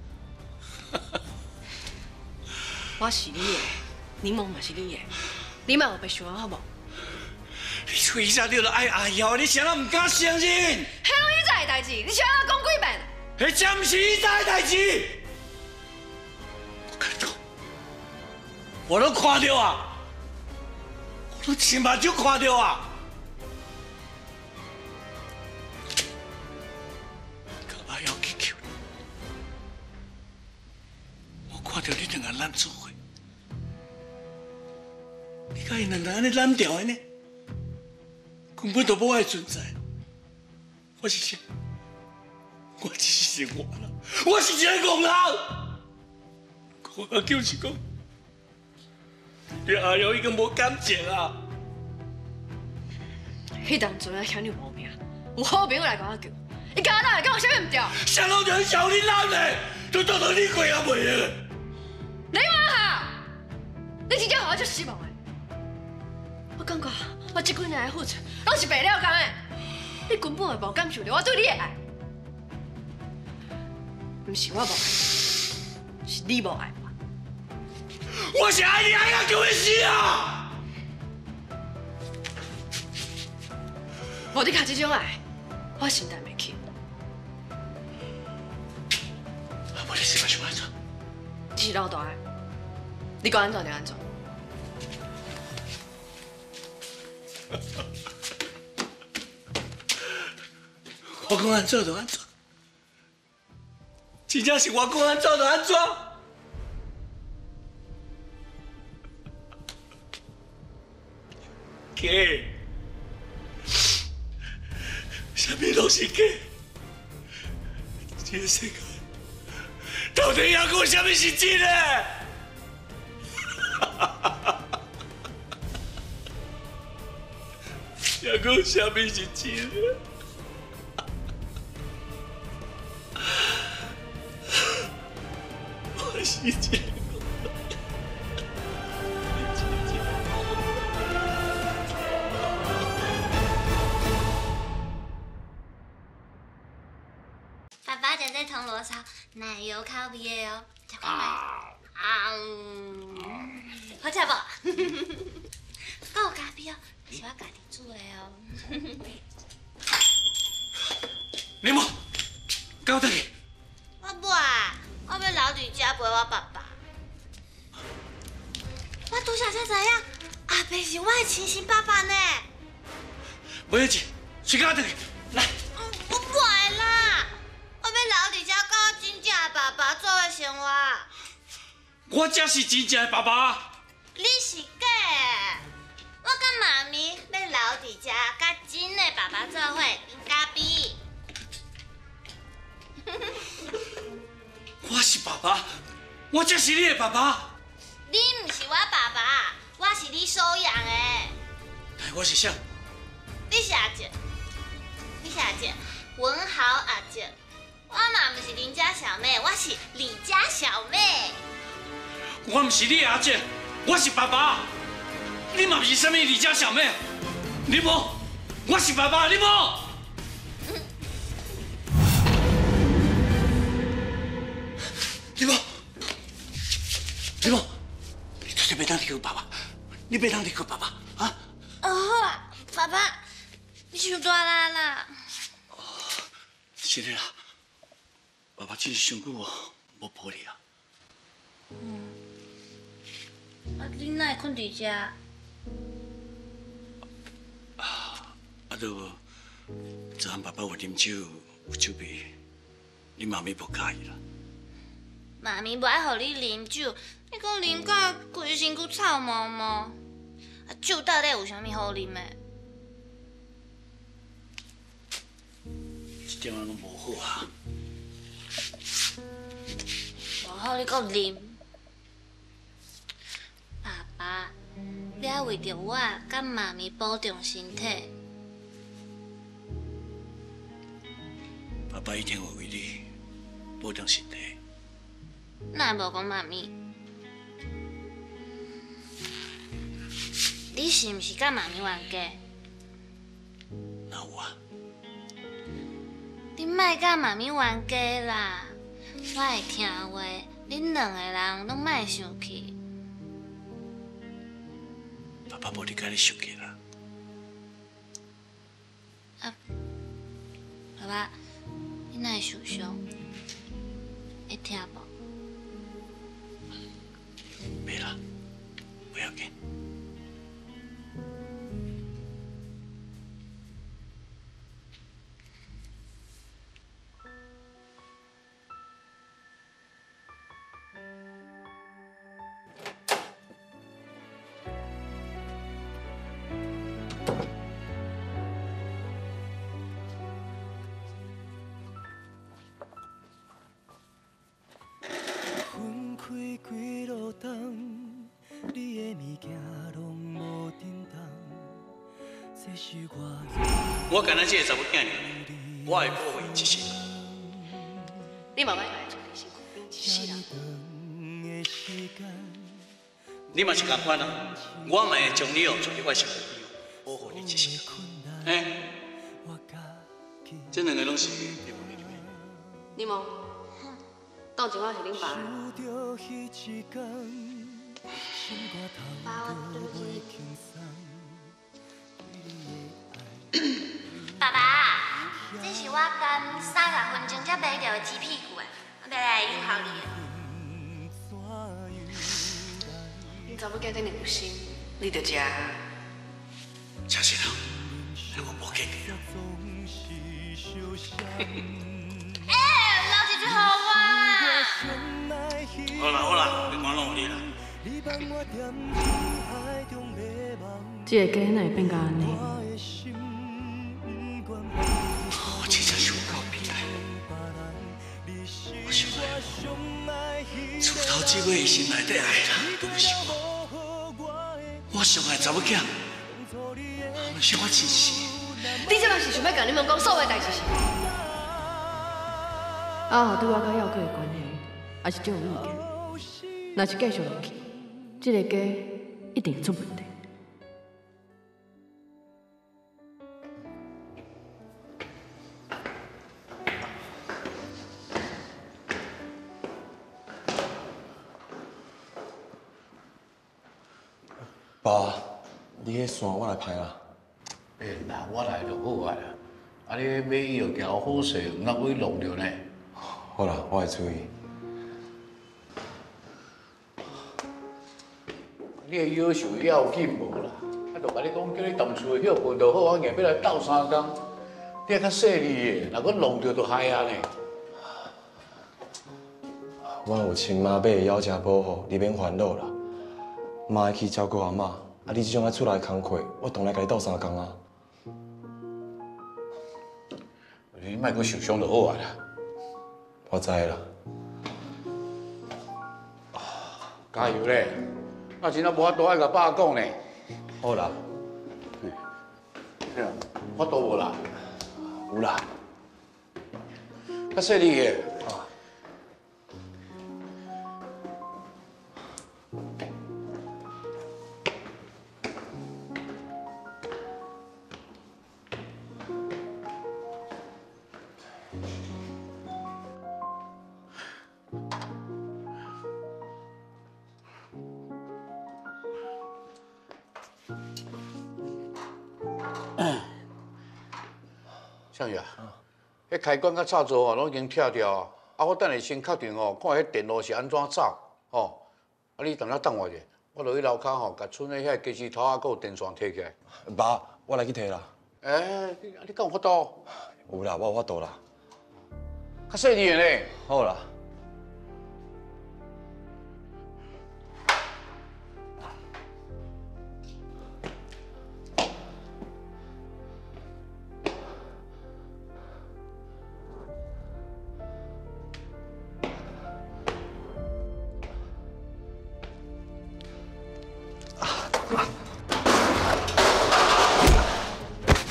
我是你的，柠檬嘛是你的，你莫有白想好无？ 你嘴下你就爱阿瑶，你啥人唔敢承认？迄拢以前的代志，你想我讲几遍？ 迄真不是以前的代志。我跟你讲，我都看到啊，我都亲目睭看到啊。甲阿瑶去求你，我看到你两个揽做伙，你甲伊两个安尼揽掉的呢？根本都无爱存在。我是谁？我只是生活啦，我是一个戆人。戆人就是讲，对阿瑶已经无感情啊。 迄当阵啊，兄弟无命，有好朋友来甲我救，伊甲我来讲有啥物唔对？ 啥拢就小你男的，都当作你过也袂个。 你话哈？你真正互我足失望的。我感觉我这几年的付出，拢是白了工的。你根本就无感受到我对你的爱。不是我无爱，是你无爱我。 我是爱你爱到叫你死啊！ 无你靠这种爱，我承担袂起。 啊，无你是要想安怎？ 你是老大的，你讲安怎就安怎。 我讲安怎就安怎，真正是我讲安怎就安怎。假，什么拢是假。这个世界到底还有什么是真的？还有什么是真的？我是一个。 爸爸食这铜锣烧，奶油口味的哦，食看卖。啊，好食无？够有咖啡哦，是我家己煮的哦。 你莫，交代你。 我不啊，我要留伫家陪我爸爸。我拄则才知影，阿伯是我的亲生爸爸呢。 不要紧，随交代你。来。 我不爱啦，我要留伫遮，跟我真正的爸爸做伙生活。 我才是真正的爸爸。 你是假的，我甲妈咪要留伫遮，甲真的爸爸做伙饮咖啡。 我是爸爸，我才是你的爸爸。 你唔是我爸爸，我是你收养的。 但我是啥？ 你是阿姐，你是阿姐，文豪阿姐。我嘛唔是邻家小妹，我是李家小妹。 我唔是你的阿姐，我是爸爸。你嘛唔是什么李家小妹，你无，我是爸爸，你无。你无，你无，你绝对别当你个爸爸，你别当你个爸爸啊！ 哦，好啊，爸爸，你伤大力啦。 是的啦，爸爸真是上久哦，无抱你啊。 嗯，啊，你哪会困伫遮？ 啊，都昨暗爸爸有啉酒，有酒味，你妈咪无介意啦。 妈咪不爱互你啉酒，你讲啉到规身躯臭毛毛，啊，酒到底有啥物好啉的？ 这点仔拢无好啊！ 无好你搁啉。爸爸，你爱为着我甲妈咪保重身体。 爸爸一定会为你保重身体。 哪会无讲妈咪？你是毋是甲妈咪冤家？ 你莫甲妈咪冤家啦，我会听话，恁两个人拢莫生气。 爸爸无你甲你生气啦。 啊，爸爸，你哪会受伤？会疼无？ 袂啦，不要紧。 我干那这个查某囝尔，我会保护伊一世。 你妈妈来做你辛苦兵一世人。 你嘛是共款啊，我嘛会将你哦做你我身边，保护你一世。哎，这两个拢是你问你你妈，到今晚是恁爸。 爸，我对不起。 爸爸，这是我刚三十分钟才买到的鸡屁股诶，我要来友好你。 你查某囝这么有心，你着食。 诚实啦，我无客气啦。 哎，留一句互我啊！ 好啦好啦，别管拢有你啦。 这个家哪会变甲安尼？ 我真正想到悲哀，我想爱厝头这尾心内底爱人都不是我，我上爱查某囝，嘛是我亲生。 你这嘛是想要甲你们讲所有代志是？啊，对我甲耀哥的关系，也是足有意见。若是继续落去，这个家一定出问题。 爸，你迄线我来排啦。 哎，那我来就好啊啦。啊，你买药交好势，唔通会弄着呢。 好啦，我会注意。 你的要求要紧无啦？啊，就甲你讲，叫你当厝的歇饭就好，我硬要来斗三工。你较细腻的，若搁弄着就害啊呢。 我有亲妈买的药食保护，你免烦恼啦。 妈会去照顾阿嬷，啊！你这种爱出来工课，我当然甲你斗相共啊。 你莫阁受伤就好啊啦。 我知啦。 加油咧！那真正无法度爱甲爸讲呢。 好啦。 嘿，法度无啦？ 有啦。 较细腻的。 少爷，迄开关甲插座吼，拢已经拆掉啊！啊，我等下先确定吼，看迄电路是安怎走吼。啊，你等下等我者，我落去楼骹吼，甲村的遐机器头啊，佮有电线摕起来。 爸，我来去摕啦。 诶，你你敢有法度？ 有啦，我有法度啦。 较细腻的呢。 好啦。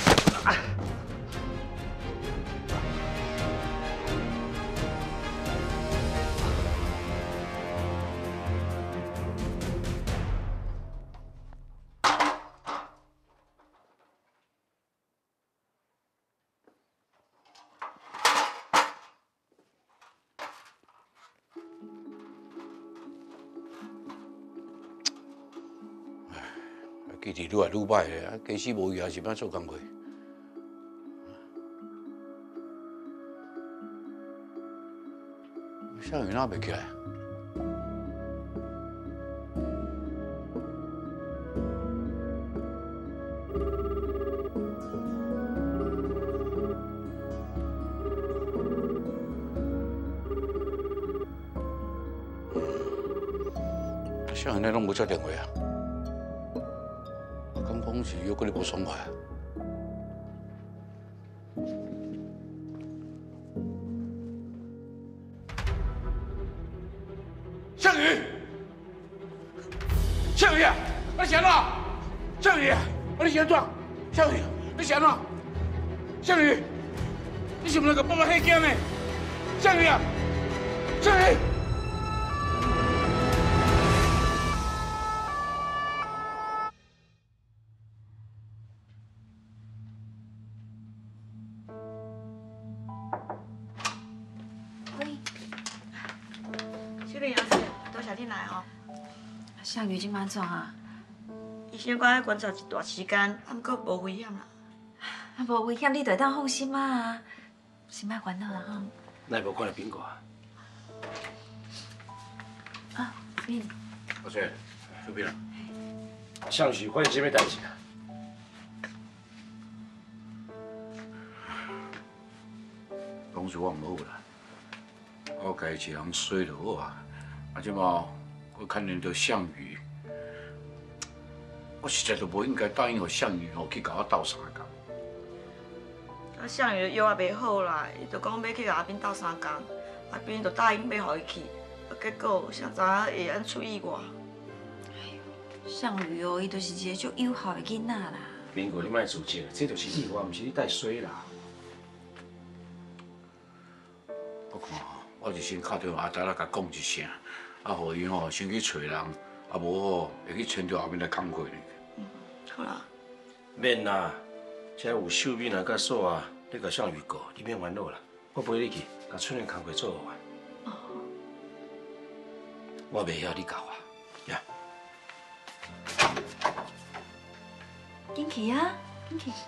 啊！ 记得愈来愈歹的，啊，假使无伊也是要做工课。向宇哪袂起来？向宇那拢无接电话啊？我刚讲是又跟你无爽快啊？向宇，向宇啊，你是安怎？向宇啊，你是安怎？向宇，你是安怎？向宇，你是毋是个爸爸黑惊的？向宇啊，向宇。 向宇今晚怎啊？ 医生讲要观察一段时间，啊，毋过无危险啦。 啊，无危险，你就当放心啊，先莫烦恼啦吼。 那无看到苹果啊？ 啊，敏。 阿姐，小斌啊， 向许发生什么代志啊？ 拢是我唔好啦，我家一人衰落我啊，啊，即嘛。 我看见到项羽，我实在都无应该答应互项羽哦去甲我斗相共。 啊，项羽药也袂好啦，伊就讲要去甲阿斌斗相共，阿斌就答应要互伊去，啊，结果谁知影会安处意我？ 哎呦，项羽哦，伊就是一个足友好的囡仔啦。 民国你莫自责，这就是你，我毋是你带衰啦。 我看我就先敲电话阿达来甲讲一声。 啊，互伊吼先去找人，啊无吼会去牵着后面来工课呢。 嗯，好啦。 免啦，遮有秀敏啊、甲锁啊，你甲向宇过，你免烦恼啦。我陪你去，甲村里工课做好完。哦。我袂晓你教啊，呀。 紧去啊，紧去。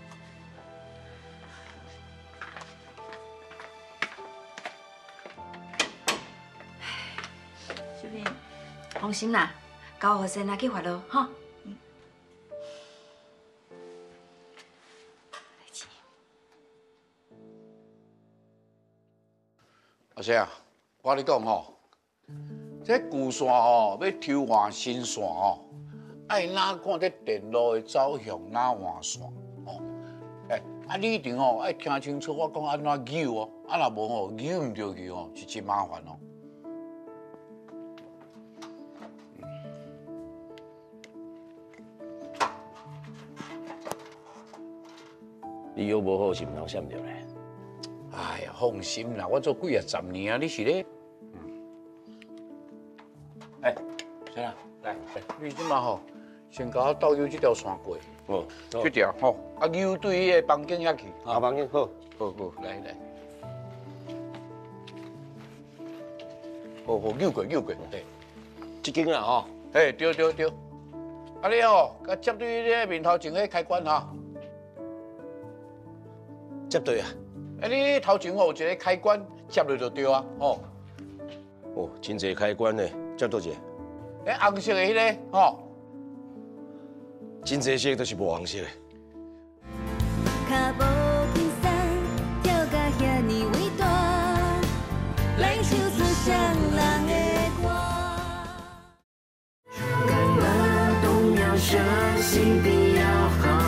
放心啦，交互先来去发落，吼。嗯。 阿姐啊，我跟你讲吼，这旧线吼要抽换新线吼，爱哪看这电路的走向哪换线吼。哎，啊你一定吼爱听清楚我讲安怎扭哦，啊若无吼扭唔着去吼，是真麻烦哦。 你又无好，是毋通闪着咧？ 哎呀，放心啦，我做几啊十年啊，你是咧？哎，先生，来，你即马吼，先甲我倒扭这条线过。哦，这条吼，啊扭对迄个房间遐去。 啊，房间好， 好好，来来。好好，扭过扭过，对。 这间啊吼， 嘿，对对对。啊你吼，甲接对迄个面头前迄开关哈。 接对啊！ 啊，你头前吼有一个开关，接落就对啊，吼。 哦，真侪开关呢，接倒一个。 诶，红色的迄个，吼。 真侪色都是无红色的。 脚步轻松，跳甲遐尼伟大，来唱出双人的歌。 感恩动摇身心地要好。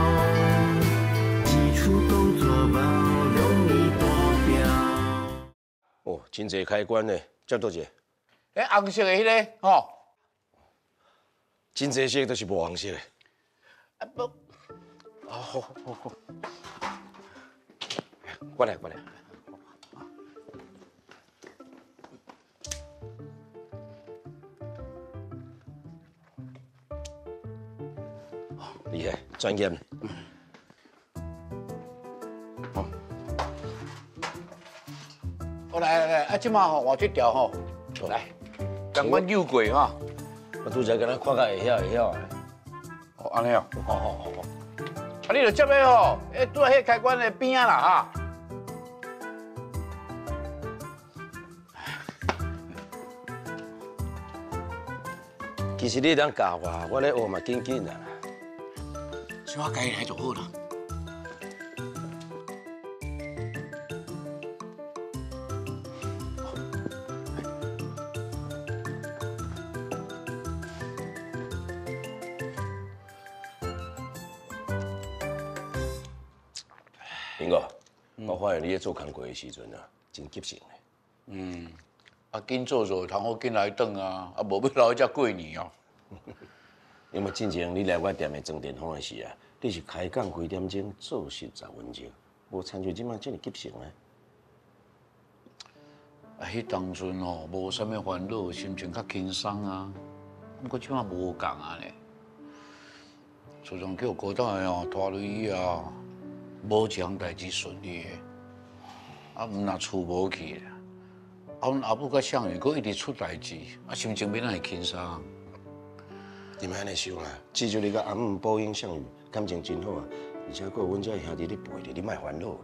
哦，真侪开关呢，接倒一个。 诶，红色的迄个，吼。 真侪色都是无红色的。 啊不，啊好好好，过来过来。 厉害，专业。 好。好来来来，啊，即马吼换这条吼，来，赶快扭过哈。 我拄则敢若看甲会晓会晓啊。 安尼哦，好好好好。啊，你就接咧吼，诶，拄在迄开关的边啊啦哈。 其实你当教我，我咧学嘛紧紧啊。 小我家己来就好啦。 林哥，我发现你咧做工课的时阵啊，真急性嘞。 嗯，啊，紧做做，通好紧来转啊，啊，无要留遮过年哦。 因为之前你来我店的装电风的时啊，你是开讲几点钟，做十十分钟，无参照即摆这么急性呢？ 啊，迄当阵哦，无啥物烦恼，心情较轻松啊。不过即摆无共啊咧，自从叫高大的哦拖落以后，无一项代志顺利的。啊，毋若厝无去啦，啊，阮阿母甲相宇佫一直出代志，啊，心情变哪会轻松？ 你莫安尼想啦，至少你甲阿母保养相遇，感情真好啊，而且佫有阮遮兄弟咧陪着，你莫烦恼啦。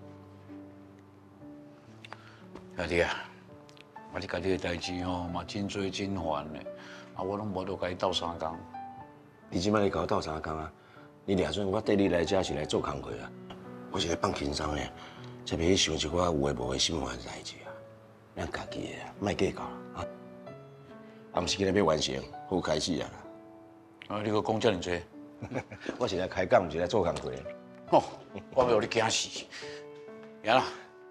兄弟啊，啊，你家己的代志吼嘛真多真烦的，啊，我拢无得甲你斗相共。 你即摆咧甲我斗相共啊？你掠准我缀你来遮是来做工课啊？我是来放轻松的，才袂去想一寡有诶无诶心烦代志啊。咱家己的啊，莫计较啊。啊，毋是今日要完成，好开始啊！ 啊，你佫讲遮尔济？ 我是来开讲，毋是来做工课。 哦，我要互你惊死！行啦。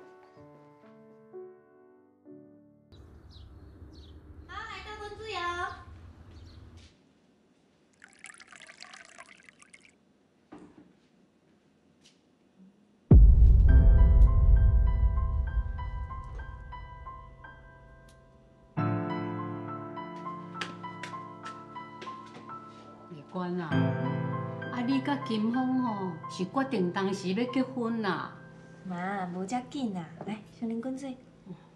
好，来大盆自由。 月关啊，啊你甲金峰吼是决定当时要结婚啦。 妈，无遮紧啦，来，小林滚水。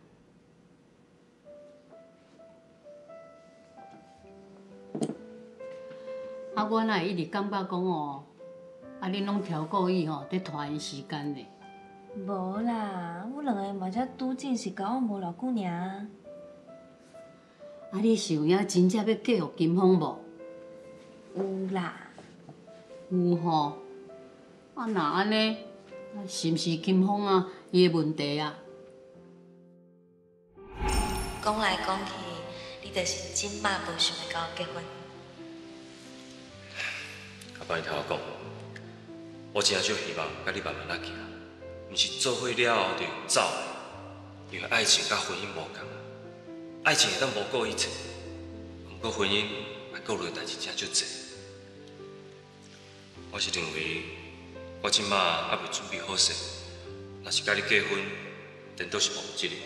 啊，我哪会一直感觉讲哦，啊恁拢挑故意吼在拖延时间呢？ 无啦，阮两个嘛才拄进是交往无偌久尔。 啊，你是有影真正要嫁予金峰无？ 有啦。 有吼。啊，那安尼，是毋是金峰啊伊的问题啊？ 讲来讲去，你就是真嘛无想要甲我结婚。 阿爸，你听我讲，我真少希望甲你慢慢仔行，毋是做伙了后就走的，因为爱情甲婚姻无共。爱情会当无顾一切，不过婚姻还顾虑的代志真足济。我是认为，我即马还未准备好势，若是甲你结婚，颠倒是无责任。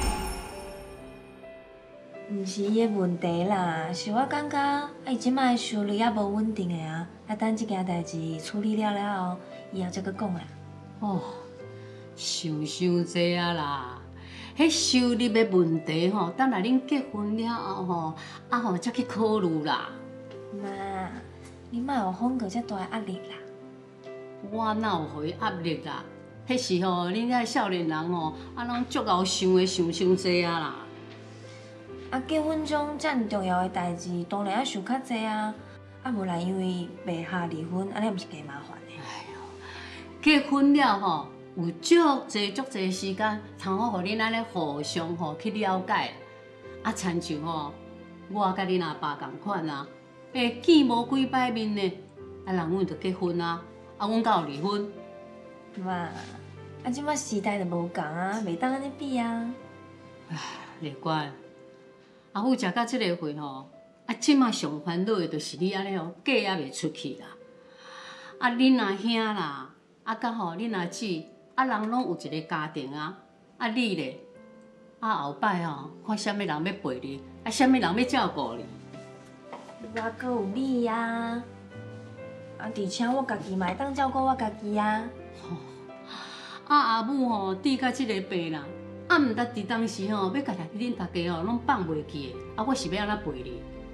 毋是伊的问题啦，是我感觉啊，伊即摆收入也无稳定的啊，啊等即件代志处理了了后，以后再搁讲啦。 哦，想伤济啊啦！迄收入的问题吼，等来恁结婚了后吼，啊吼才去考虑啦。 妈，你莫有放过遮大的压力啦。 我哪有互伊压力啦？迄是吼，恁遐少年人吼，啊拢足够想的想伤济啊啦。 啊，结婚种遮尔重要的代志，当然要想较济啊。啊，无来因为白下离婚，安尼毋是加麻烦的。 哎呦，结婚了吼。有足侪足侪时间，通好互恁安尼互相吼去了解。啊，亲像吼，我甲恁阿爸共款啊，会见无几摆面呢，啊，人阮就结婚啊，啊，阮才有离婚。 妈，啊，即摆时代就无共啊，袂当安尼比啊。 唉，丽娟，阿母食到即个岁吼，啊，即马上烦恼的就是你安尼吼，嫁也袂出去啦。啊，恁阿兄啦，啊，甲吼恁阿姊。啊，人拢有一个家庭啊，啊你咧，啊后摆吼，看啥物人要陪你，啊啥物人要照顾你。 我阁有你啊，啊而且我家己嘛会当照顾我家己啊。 啊阿母吼，治到即个病啦，啊毋得伫当时吼，要甲恁大家吼拢放袂记的，啊我是要安怎陪你？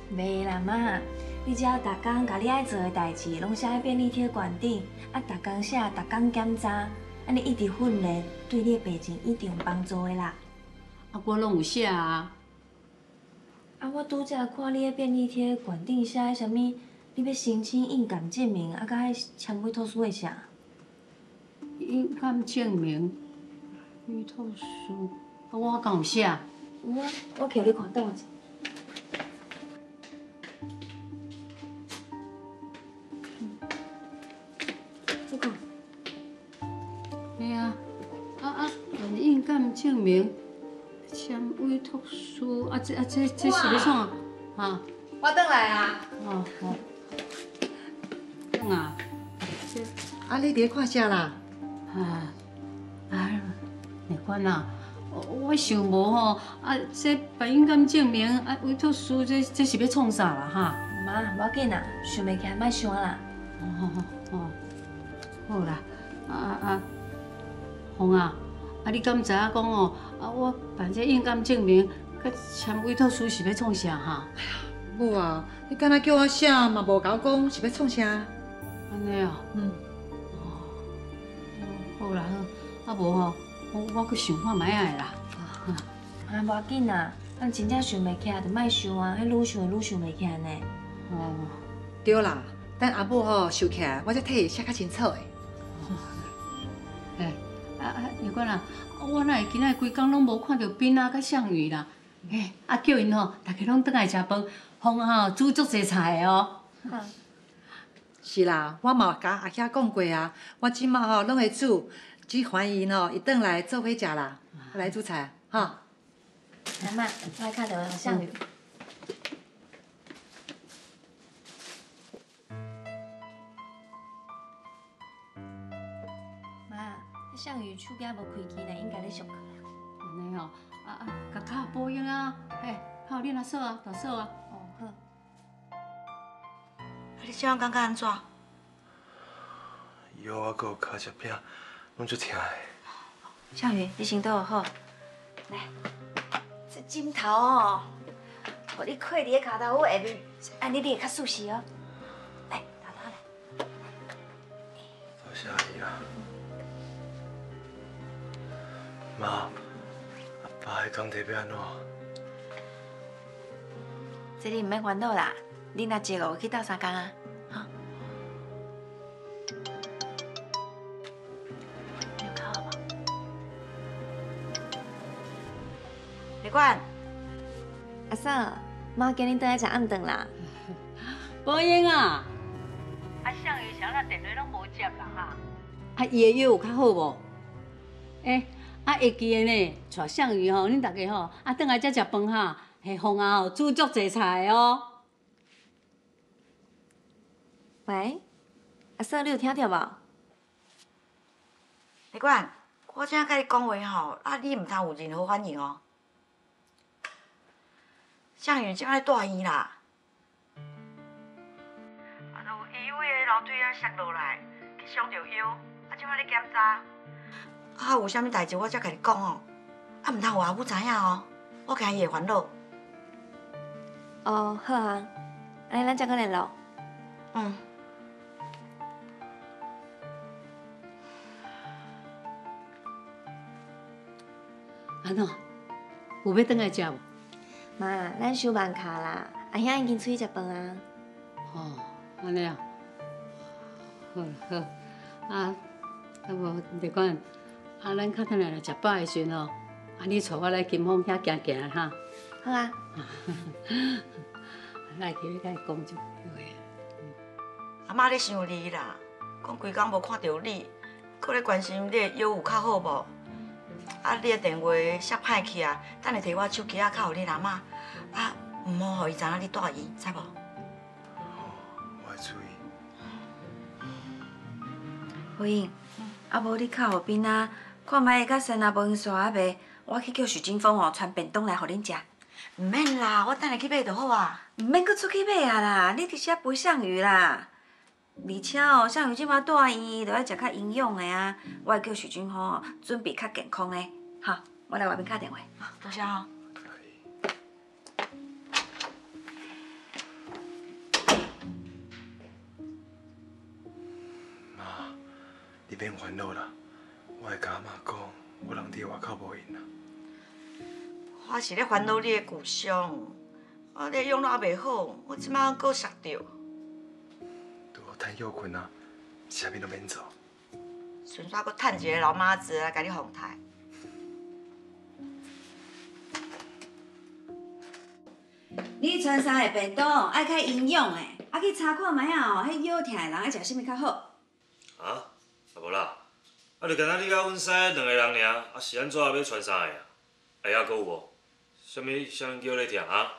袂啦妈，你只要逐工甲你爱做的代志，拢写喺便利贴管顶，啊，逐工写，逐工检查，安尼一直训练，对你的病情一定有帮助的啦。 啊，我拢有写啊。 啊，我拄则看你的便利贴管顶写迄啥物，你要申请印感证明，啊，甲迄签委托书的啥？ 印感证明，委托书，啊，我敢有写？有啊，我叫你看倒者。你看。 嘿啊，啊啊，印感证明。签委托书啊，这啊这这是要创啊？ 我转来啊。 哦哦。转啊。 啊，你伫看啥啦？ 啊啊，丽娟啊，我想无吼，啊，这办印感证明啊，委托书这这是要创啥啦哈？ 妈，无要紧啦，想袂起来莫想啦。 哦哦哦，好啦，啊啊啊，红啊。啊！你敢知影讲哦？啊，我办这印感证明，甲签委托书是要创啥哈？ 哎呀，母啊，你敢若叫我写，嘛无甲我讲是要创啥？ 安尼啊？嗯。哦，好啦好，啊无吼，我我去想看卖啊啦。 啊，无要紧啦，咱真正想袂起来就莫想啊，迄愈想愈想袂起来呢。 哦，对啦，等阿母吼想起来，我再替伊写较清楚的。 哎。啊啊，丽娟啊，我哪会今仔规工拢无看到彬仔甲向宇啦？嘿，啊叫因吼，大家拢倒来食饭，风吼煮足济菜的哦。 是啦，我嘛甲阿囝讲过啊，我即马吼拢会煮，只欢迎吼伊倒来做伙食啦，来煮菜哈。 阿妈，我来敲电话给向宇。向宇手柄无开机呢，应该咧上课啦。 安尼哦，啊啊，甲脚保养啊，嘿，好，你来扫啊，大扫啊。 哦，好。 啊，你这样感觉安怎？ 腰啊，搁有脚趾柄，拢足疼的。 向宇，你先倒有好。来，这枕头哦，互你靠伫咧脚头下面，安尼你会较舒适哦。来，头头来。 多谢阿姨啦。妈，阿爸迄工地要安怎？ 这你唔免烦恼啦，你若一个月去斗三工啊，哈。你考好无？ 丽娟， 阿嫂，妈今日倒来食暗顿啦。 宝英啊， 啊，向宇啥那电话拢无接啦哈。 啊，伊的腰有较好无？诶。啊，会记的呢，带向宇吼，恁大家吼，啊，转来才食饭哈，嘿，凤啊吼煮足济菜哦。 喂，阿嫂，你有听到无？ 丽娟，我正甲你讲话吼，啊，你唔通有任何反应哦。向宇正在住院啦，啊，就有医委的楼梯啊摔落来，去伤着腰，啊，正在咧检查。啊，有啥物代志我才甲你讲哦，啊，唔通有阿母知影哦，我惊伊会烦恼。 哦，好啊，安尼咱再搁联络。 嗯。 安怎？有要转来食无？ 妈，咱收饭卡啦，阿兄已经出去食饭啊。 哦，安尼啊，好好，啊，啊无丽娟。啊，咱较等下来食饱的时阵哦，啊，你带我来金峰遐行行哈。 好啊。 来去你甲伊讲一句话。 阿妈咧想你啦，讲规工无看到你，搁咧关心你的腰有较好无？啊，你的电话摔歹去啊，等下摕我手机啊敲互你阿妈，啊，唔好互伊知影你住院，知无？ 我会注意。 慧英，啊无你敲互彬仔。看卖伊甲先啊无闲煞啊袂，我去叫许金峰哦传便当来互恁食。 唔免啦，我等下去买就好啊。 唔免搁出去买啊啦，你直接陪向宇啦。而且哦，向宇即马住院，就要食较营养的啊。我会叫许金峰哦准备较健康的。好，我来外面打电话。 多谢哦。 免烦恼啦，我会甲阿妈讲，我人伫外口无闲啦。 我是咧烦恼你的故乡，我你养了也袂好，我即摆搁摔着。 拄好趁休困啊，啥物都免做。 顺续搁趁一个老妈子来甲你奉台。 你穿衫的便当爱较营养的，啊去查看卖啊哦，迄腰疼的人爱食啥物较好？ 啊，啊无啦，啊就干那你甲阮师两个人尔，啊是安怎要穿衫的啊？哎呀，搁有无？啥物啥物叫咧疼啊？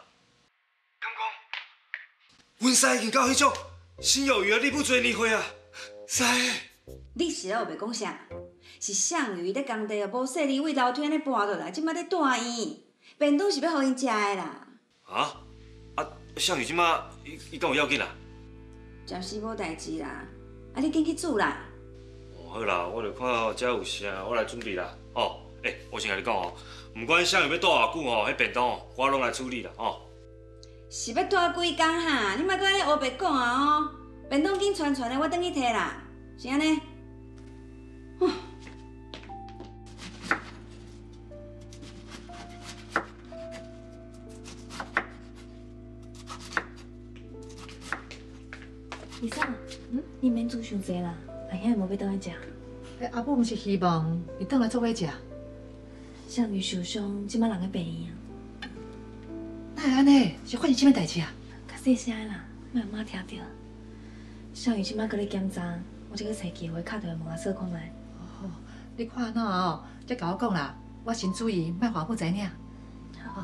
阮师已经到迄种心有余而力不足的年岁啊，师。 你是啊有袂讲啥？是项羽咧工地啊，无细哩位楼梯安尼搬落来，即摆咧住院，便当是要互因食的啦。 啊？啊，项羽即马伊伊敢有要紧啊？ 暂时无代志啦，啊你紧去煮啦。 哦，好啦，我著看遮有啥，我来准备啦。哦，诶、欸，我先甲你讲哦，毋管项羽要住偌久哦，迄便当哦，我拢来处理啦。哦。 是要拖几工哈？你莫搁安尼黑白讲啊哦！便当紧传传的，我等去摕啦，是安尼。 李嫂，嗯，你免煮伤济啦，阿兄无要倒来食。 哎，阿母毋是希望伊倒来做伙食。 项羽受伤，即摆人喺病院啊。 哪会安尼？是发生啥物代志啊？ 较细声的啦，莫阿妈听到。项羽即摆搁咧检查，我即个找机会敲电话问阿嫂看卖。 哦，你看安怎哦？才甲我讲啦，我先注意，莫互阿母知影。好。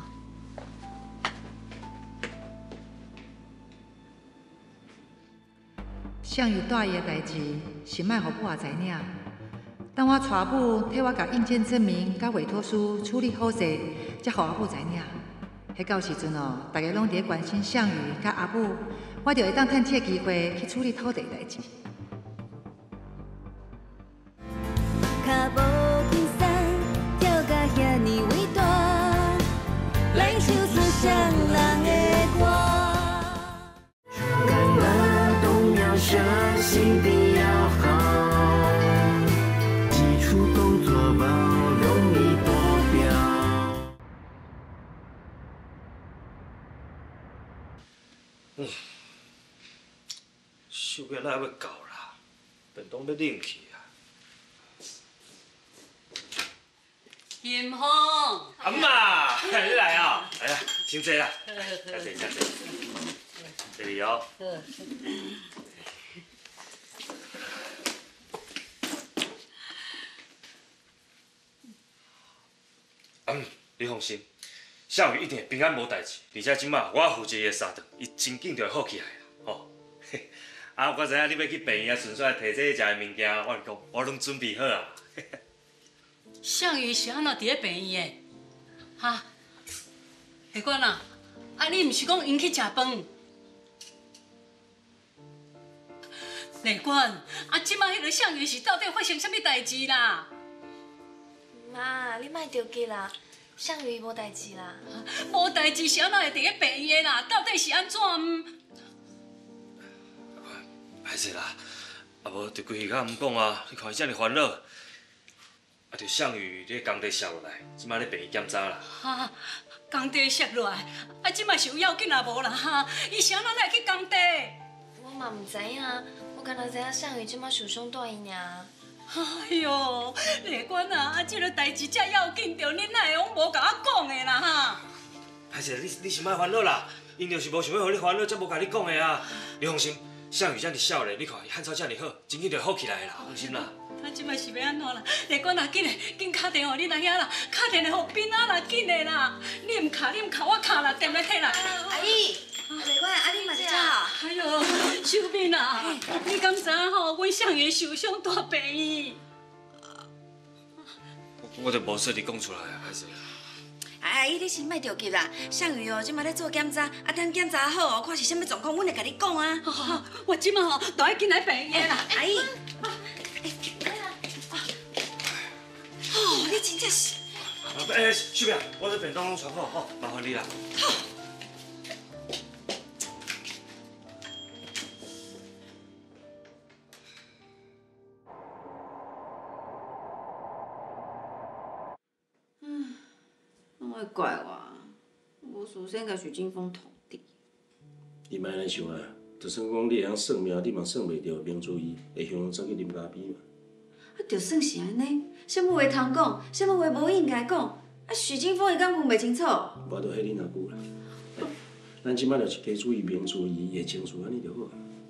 项羽带伊的代志是莫互母仔知影。等我带母替我甲印鉴证明、甲委托书处理好势，才互阿母知影。迄到时阵哦，大家拢伫咧关心项羽甲阿母，我就会当趁这个机会去处理土地代志。 脚无轻松，跳甲遐尼伟大，来唱出双人的歌。 干了动要舍，心地要好，基础工作包容易达标。 嗯，手表哪要到啦？便当要冷去啊！ 严峰， 阿妈，你来啊！来啊，先坐啦，先坐先坐，这里哦。嗯，你放心，项羽一定会平安无代志，而且即马我负责伊的三顿，伊真紧就会好起来啦。吼，啊，我知影你要去病院啊，顺续摕这食的物件，我讲我拢准备好啊。 项羽是安怎伫咧病院的？哈，下官啊，啊你毋是讲因去食饭？下官，啊即摆迄个项羽是到底发生啥物代志啦？ 妈，你莫着急啦，项羽无代志啦。 无代志是安怎会伫咧病院啦？到底是安怎？ 歹势啦，啊无就规气甲毋讲啊！你看伊遮尔烦恼，啊就项羽咧工地摔落来，即摆咧病院检查啦。 哈，工地摔落来，啊即摆是有要紧啊无啦哈？伊是安怎来去工地？ 我嘛毋知影，我敢若知影项羽即摆受伤住院尔。 哎呦，下官啊，啊即个代志遮要紧着，恁哪会拢无甲我讲的啦哈？ 歹势，你你是莫烦恼啦，因就是无想要互你烦恼，才无甲你讲的啊。你放心，项羽遮尔少年，你看伊汉草遮尔好，真紧就会好起来啦，放心啦。 他即摆是要安怎啦？下官啊，紧的，紧敲电话你阿兄啦，敲电话互斌仔啦，紧的啦！你唔敲，你唔敲，我敲啦，电来摕啦。 阿姨，下官啊，你嘛是遮哦？ 哎呦，秀敏啊，你敢知影吼？阮项羽受伤大病院。 我就无说你讲出来啊，歹势。 阿姨，你先莫着急啦，项羽哦，即马咧做检查，啊等检查好哦，看是啥物状况，阮会甲你讲啊。 好好，我即马吼，就爱紧来病院啦。 阿姨。哦，你真正是。 哎，秀萍，我这便当拢传好，吼，麻烦你啦。 好。 祖先甲许金峰同弟。 你莫安尼想啊，就算讲你会晓算命，你嘛算袂着明珠伊会向走去啉咖啡嘛。 啊，就算是安尼，啥物话通讲，啥物话无应该讲，啊，许金峰伊敢分袂清楚？ 无就迄恁阿舅啦。咱即摆就是加注意明珠伊伊的情绪，安尼就好。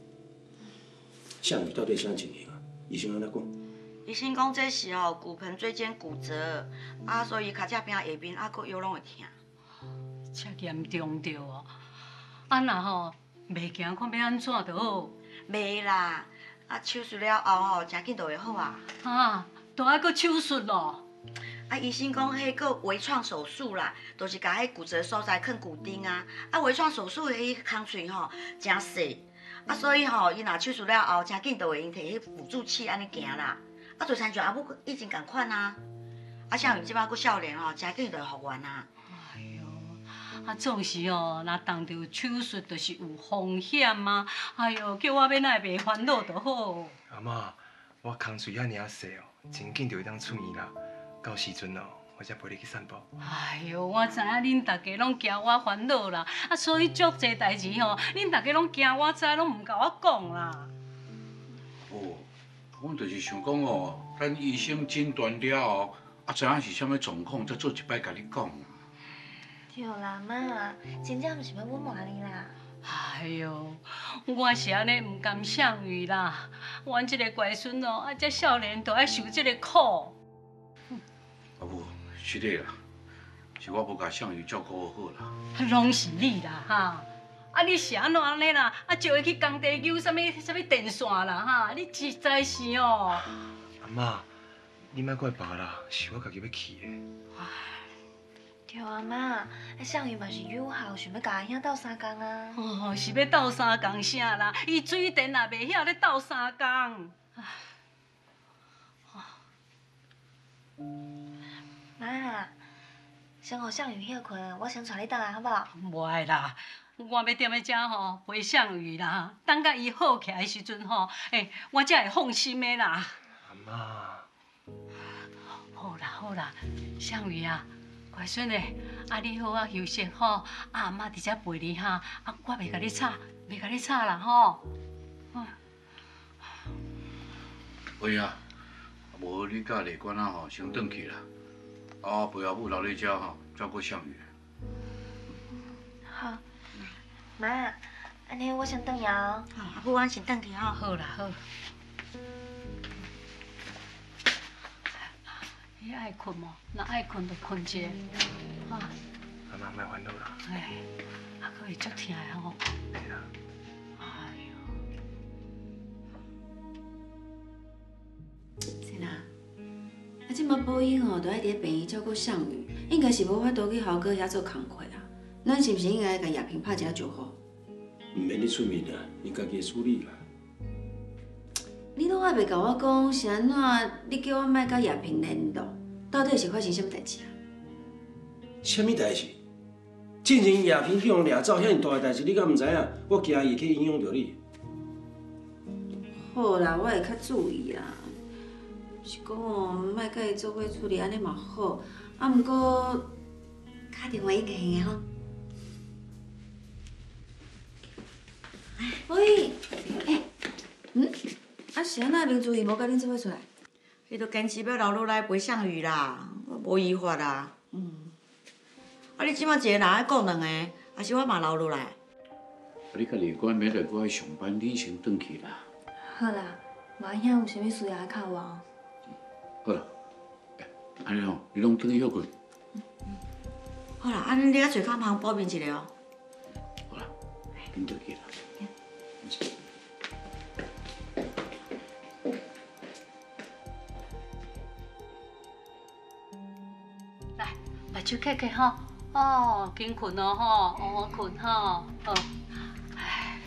项羽到底啥情形啊？医生安怎讲？ 医生讲这是哦骨盆椎间骨折，啊，所以脚趾边下面啊，佫腰拢会疼。 遮严重着哦！啊，若吼袂行，看要安怎就好。 袂啦，啊手术了后吼，真紧就会好啊。 啊，都爱佫手术咯。 啊，医生讲迄个微创手术啦，就是甲迄骨折所在放骨钉啊。啊，微创手术的迄空喙吼真细，啊，所以吼伊若手术了后，真紧就会用摕迄辅助器安尼行啦。啊，就亲像阿母以前共款啊。啊，像伊即摆佫少年吼，真紧就会复原啊。 哎哟，啊总是哦，若动着手术，就是有风险啊。哎哟，叫我要哪会袂烦恼就好。 阿嬷，我空喙遐尔细哦，真紧就会当出院啦。到时阵哦，我才陪你去散步。 哎哟，我知影恁大家拢惊我烦恼啦，啊，所以足侪代志吼，恁大家拢惊我知，拢唔甲我讲啦。 哦，阮就是想讲哦，等医生诊断了后，啊，知影是啥物状况，再做一摆甲你讲。 对啦，妈，真正毋是要阮瞒你啦。 哎哟，我是安尼唔甘相遇啦，阮这个乖孙哦，啊，这少年都爱受这个苦。 阿母，是的啦，是我无甲相宇照顾好啦。 拢是你啦哈！啊，你是安怎安尼啦？啊，叫伊去工地救啥物啥物电线啦哈！你实在是哦。 阿嬷，你莫怪爸啦，是我家己要去的。 对啊，妈，啊相宇嘛是友好，想要甲阿兄斗相共啊。 哦，是要斗相共啥啦？伊水电也袂晓咧斗相共。 妈，先互相宇休困，我先带你倒来好不好？ 无爱啦，我要踮咧遮吼陪相宇啦，等甲伊好起来的时阵吼，诶，我才会放心的啦。 阿嬷， 好啦好啦，相宇啊，乖孙诶，啊你好啊休息吼，啊阿妈伫遮陪你哈，啊我袂甲你吵，袂甲你吵啦吼。 喂啊，无你甲丽娟啊吼先转去啦。啊，陪阿母留咧遮吼，照顾相宇。 好，妈，安尼我先转去哦。 好，阿母，咱先转去吼。 好啦好。你爱困无？若爱困就困一下。啊。 阿嬷莫烦恼啦。 哎，啊，可会足疼的吼。 对啦。 哎是啦。啊，即马宝英吼，都爱伫咧病院照顾相宇，应该是无法度去豪哥遐做工课啦。咱是毋是应该甲叶萍拍一下就好？ 唔免你出面啦，你家己处理啦。 你拢还袂甲我讲是安怎？你叫我莫甲叶萍联络，到底是发生什么代志啊？ 什么代志？进前叶萍去互掠走，遐尼大个代志，你敢唔知影？我惊伊去影响到你。 好啦，我会较注意啦。是讲哦，莫甲伊做伙处理，安尼嘛好。啊，毋过打电话应该行个吼。喂，哎，嗯，啊是安那明珠伊无甲恁做伙出来？ 伊都坚持要留落来陪相宇啦，我无依法啦。嗯，啊你即马一个人爱顾两个，还是我嘛留落来？ 啊，你甲丽娟明仔过来上班，你先转去啦。 好啦，无影有啥物需要靠我。 好啦，安尼吼，你拢转去休困。 好啦，安尼你啊找康帮保眠一下哦。 好啦，恁转去啦。 来，目睭开开吼，哦，紧困哦吼，哦困吼，好。唉，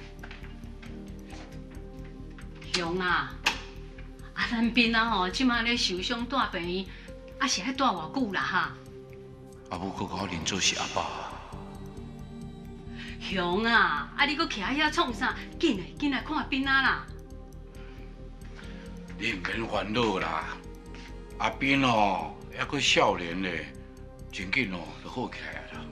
雄啊，啊咱边啊吼，即马咧受伤住病院，啊是爱住偌久啦哈？ 阿母，佮我认做是阿爸。 雄啊，啊你搁徛遐创啥？紧来紧来看边仔啦！ 你唔免烦恼啦，阿斌哦，还佫少年咧，真紧哦就好起来啦。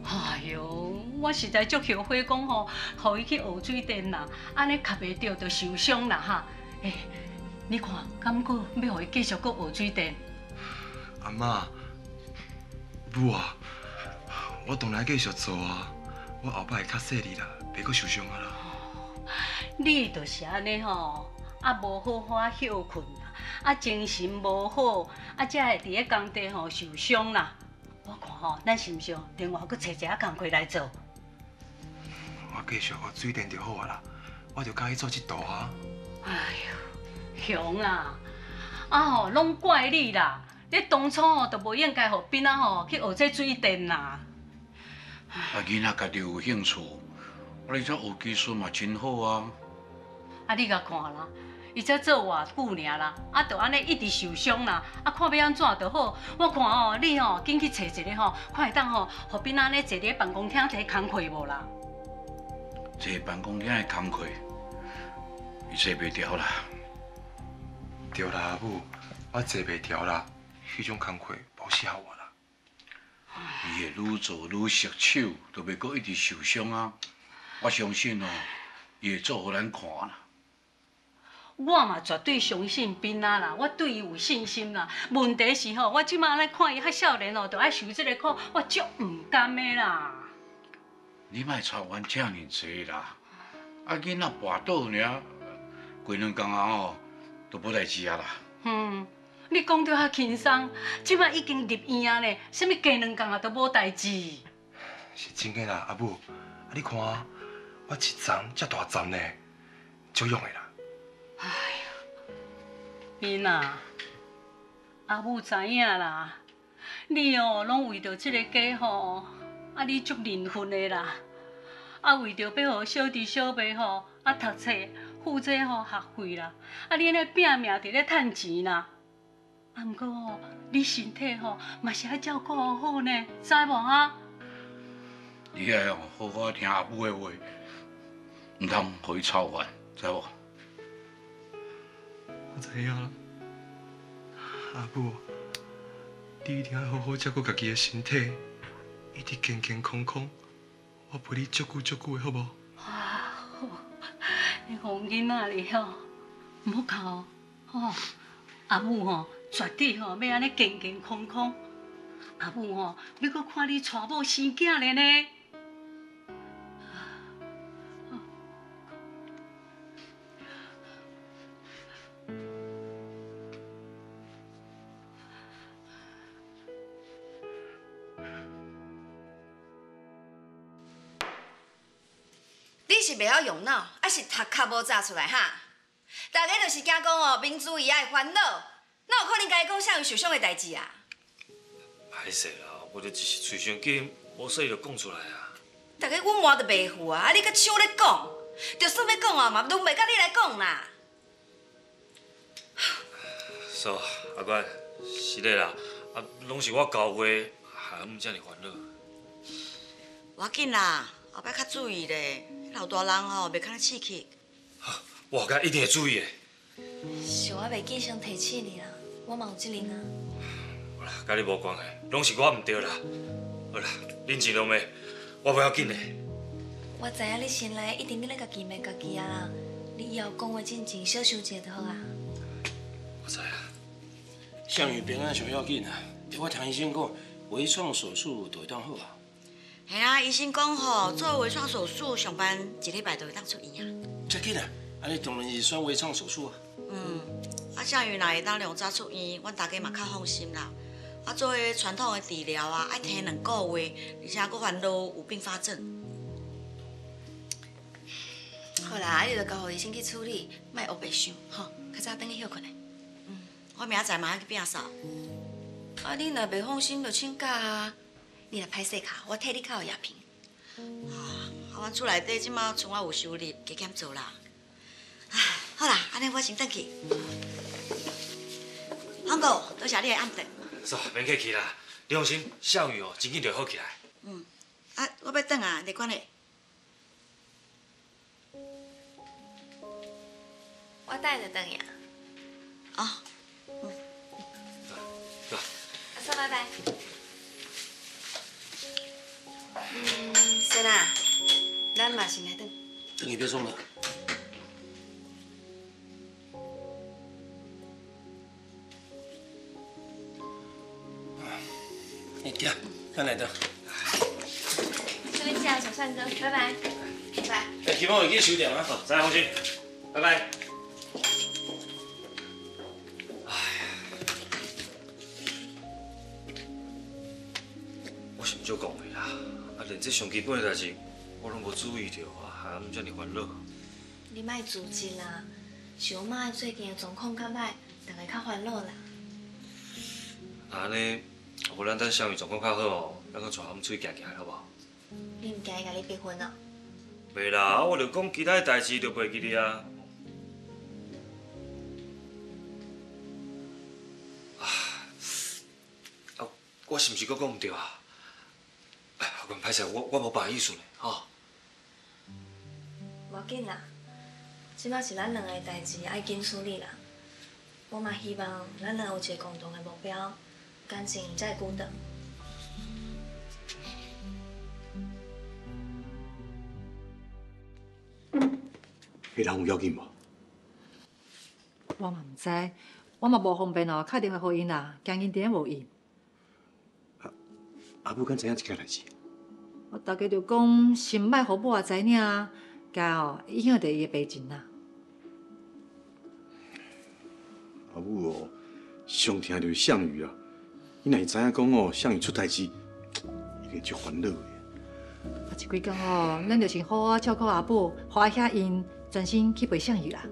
哎呦，我实在足后悔讲吼，互伊去学水电啦，安尼卡袂着就受伤啦哈。哎，你看，敢过要互伊继续搁学水电？ 阿妈，母啊，我当然继续做啊，我后摆会较细力啦，袂搁受伤啊啦。 你就是安尼吼，啊无好好休困啦，啊精神无好，啊才会伫咧工地吼受伤啦。我看吼，咱是毋是另外搁找一下工课来做？ 我继续学水电就好啊啦，我就介意做这道啊。 哎呦，雄啊，啊吼，拢怪你啦！你当初吼都无应该互囡仔吼去学这水电啦。 啊，囡仔家己有兴趣，啊，你这学技术嘛真好啊。 啊，你甲看啦，伊才做偌久尔啦，啊，就安尼一直受伤啦，啊，看要安怎就好。我看哦，你吼紧去找一个吼，看会当吼，互囡仔安尼坐伫办公厅摕工课无啦？ 坐办公厅的工课，伊坐袂调啦。 对啦，阿母，我坐袂调啦，迄种工课无适合我啦。 伊会愈做愈熟手，就袂阁一直受伤啊。我相信哦，伊会做互咱看啦。 我嘛绝对相信斌仔啦，我对伊有信心啦。问题是吼，我即马咧看伊较少年哦，就爱受这个苦，我足唔甘的啦。 你莫操阮遮尔济啦，啊囡仔跋倒尔，过两工啊吼，都无代志啊啦。 嗯，你讲着较轻松，即马已经入院啊咧，什物加两工啊都无代志。 是真个啦，阿母，啊你看，我一站遮大站呢，足用的啦。 哎呀，斌仔，阿母知影啦，你哦拢为着这个家吼，啊你足认份的啦，啊为着要互小弟小妹吼啊读册，付这吼学费啦，啊你安尼拼命伫咧趁钱啦，啊毋过吼，你身体吼嘛是爱照顾好呢，知无哈？ 你爱哦好好听阿母的话，唔通互伊操烦，知无？ 我知影啦，阿母，你一定要好好照顾家己的身体，一直健健康康。我陪你足久足久的，好无？ 啊，好，你讲囡仔哩吼，唔好哭哦，吼，阿母吼绝对吼要安尼健健康康。阿母吼要搁看你娶某生囝咧呢。 你是袂晓用脑，还是读壳无早出来哈？大家就是惊讲哦，明珠伊爱烦恼，哪有可能甲伊讲啥有受伤的代志啊？ 歹势啦，我就一时嘴伤紧，无说就讲出来啊。 大家阮话都袂赴啊，啊你搁抢咧讲，就算要讲啊嘛，拢袂甲你来讲啦。 是啊，阿乖，是咧啦，啊，拢是我教话，害阮遮尔烦恼。 无要紧啦，后摆较注意咧。老大人吼，袂较刺激。 我家一定会注意的。 是我袂记先提醒你啦，我嘛有责任啊。 好啦，甲你无关系，拢是我毋对啦。好啦，恁钱拢没，我不要紧的。 我知影你先来一定要咧家己骂家己啊啦，你以后讲话真正小收一下就好啊。 我知啊，项羽平安上要紧啊！我听医生讲，微创手术就会当好啊。 系啊，医生讲吼，做微创手术上班一礼拜就会当出院啊。 遮紧啊！安尼当然是选微创手术啊。 嗯，啊，项羽若会当量早出院，阮大家嘛较放心啦。啊，做个传统的治疗啊，爱停两个月，而且佫烦恼有并发症。 好啦，你就交互医生去处理，莫学白想，吼，较早等去休困咧。 嗯，我明仔载嘛要去摒扫。 啊，你若袂放心，就请假啊。你若歹势卡，我替你考药瓶。 啊，阮厝内底即马剩我有收入，加减做啦。唉，好啦，安尼我先转去。黄哥，多谢你的暗顿。 是，免客气啦。你放心，小雨哦，真紧就会好起来。 嗯，啊，我要转啊，你管咧。 我带着转呀。 啊，嗯。 走。 阿叔，拜拜。 先啊，咱嘛先来等。 等你别送了。你爹，咱来等。 这边见小帅哥，拜拜。拜拜。 哎，希望我去收店啊。 好，再来，红军，拜拜。我是毋少讲的啦，啊，连这上基本的代志，我拢无注意到啊，害俺遮尔烦恼。 你莫自责啦，是我妈最近的状况较歹，大家较烦恼啦。 安尼，无咱等相遇状况较好哦，咱搁带俺出去行行，好不好？ 你唔惊伊甲你逼婚啊？ 袂啦，我着讲其他的代志，就袂记你啊。啊，我是毋是搁讲唔对啊？哎，后关歹势，我我无别意思呢，吼。 无要紧啦，即摆是咱两个的代志，爱紧处理啦。我嘛希望咱两个有一个共同的目标，感情才会久长。 迄人有要紧无？ 我嘛唔知，我嘛无方便哦，打电话给因啦，惊因电无应。 阿母敢知影即件代志？ 我大家就讲，先莫互母仔知影，甲哦影响着伊的病情啦。 阿母哦，上听就是项羽啊，伊若是知影讲哦，项羽出代志，一定足烦恼的。 啊，这几工哦，咱就先好好照顾阿母，互阿遐因专心去陪项羽啦。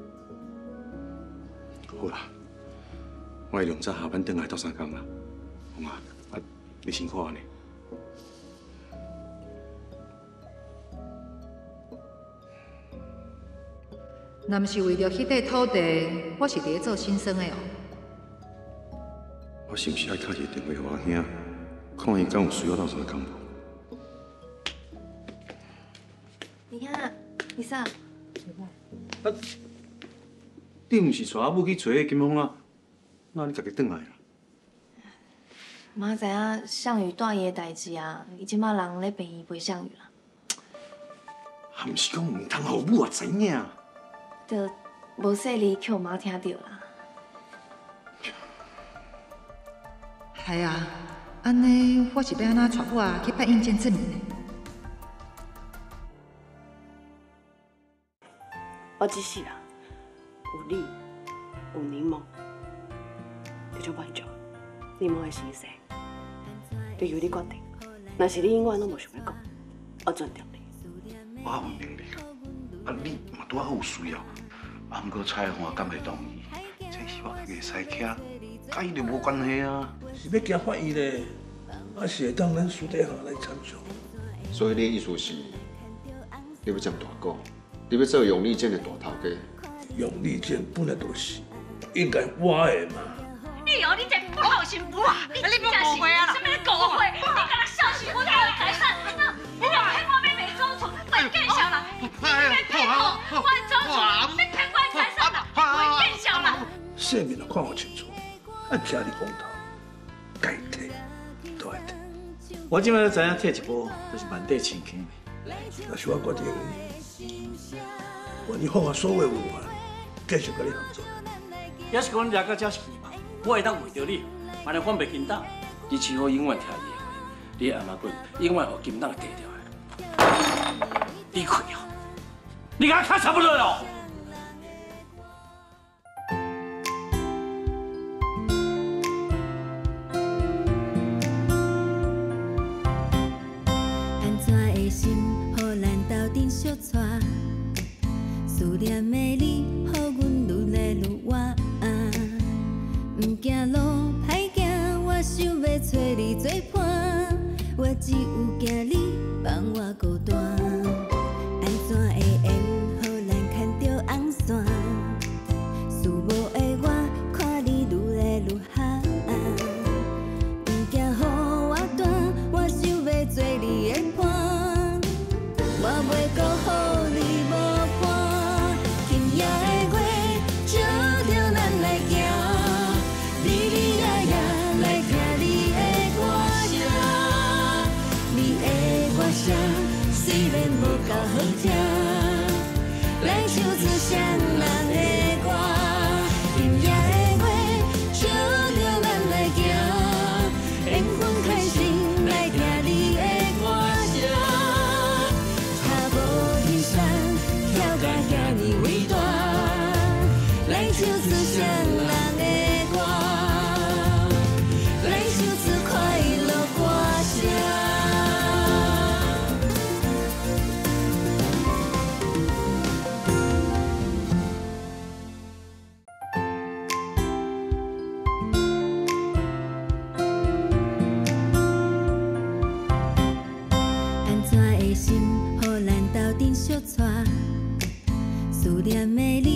好啦，我会两早下班转来斗三工啦。红啊，啊，你辛苦啊呢。 若毋是为着迄块土地，我是伫咧做新生的哦。 我是毋是爱打一个电话给我兄，看伊敢有需要斗三工无？ 你看，李嫂。 啊，你毋是带阿母去找迄金凤啊？那你家己转来啦？ 妈知影项羽带伊的代志啊，伊即摆人咧陪伊陪项羽啦。 还毋是讲毋通互母也知影？ 就无说你去互妈听到啦。 系啊，安尼我是要安怎带母啊去办印鉴证明呢？ 我只是啊，有你，有柠檬，这就满足。柠檬的生死，就由你决定。若是你永远拢无想要讲，我尊重你。 我有能力啊，啊你嘛拄好有需要，啊毋过彩虹敢会同意，这是我家己使客，甲伊就无关系啊。 是要惊法院咧，还是会当咱私底下来参详？ 所以你的意思是，你要占大股，你要做永利建的大头家？ 永利建本来就是应该我的嘛。 你哦，你这不好心妇啊！你真是什么狗会？你敢若笑死我家的财产？你若骗我妹妹走厝，袂见笑啦！你别骗我，我走厝，你骗我的财产啦，袂见笑啦！ 性命都看我清楚，按徛你公头，该摕都爱摕。 我即摆都知影摕一步，就是万底千金。 但是我决定，愿意放下所有的无憾，继续跟你合作。 要是讲你来到这是希望，我会当为着你，万能放袂金党。你只好永远听你的话，你的阿妈棍永远互金党摕掉的。你开哦，你敢看差不多哦。 安怎的心，予咱斗阵相带？思念的你，予阮愈来愈晚。毋惊路歹行，我想要找你作伴。我只有惊你放我孤单。安怎会用，予咱牵着红线？思无的我，看你愈来愈寒。毋惊予我断，我想要做你的伴。我袂辜负你无伴。今夜的月，照着咱来行。哩哩呀呀，来听你的歌声，你的歌声听，来唱出双人的歌。今夜的月，照着咱来行，缘分开心来听你的歌声。脚步轻松，跳甲遐尼伟大，来唱出双人的歌，来唱出快乐歌声。 心，互咱斗阵相带，思念的你。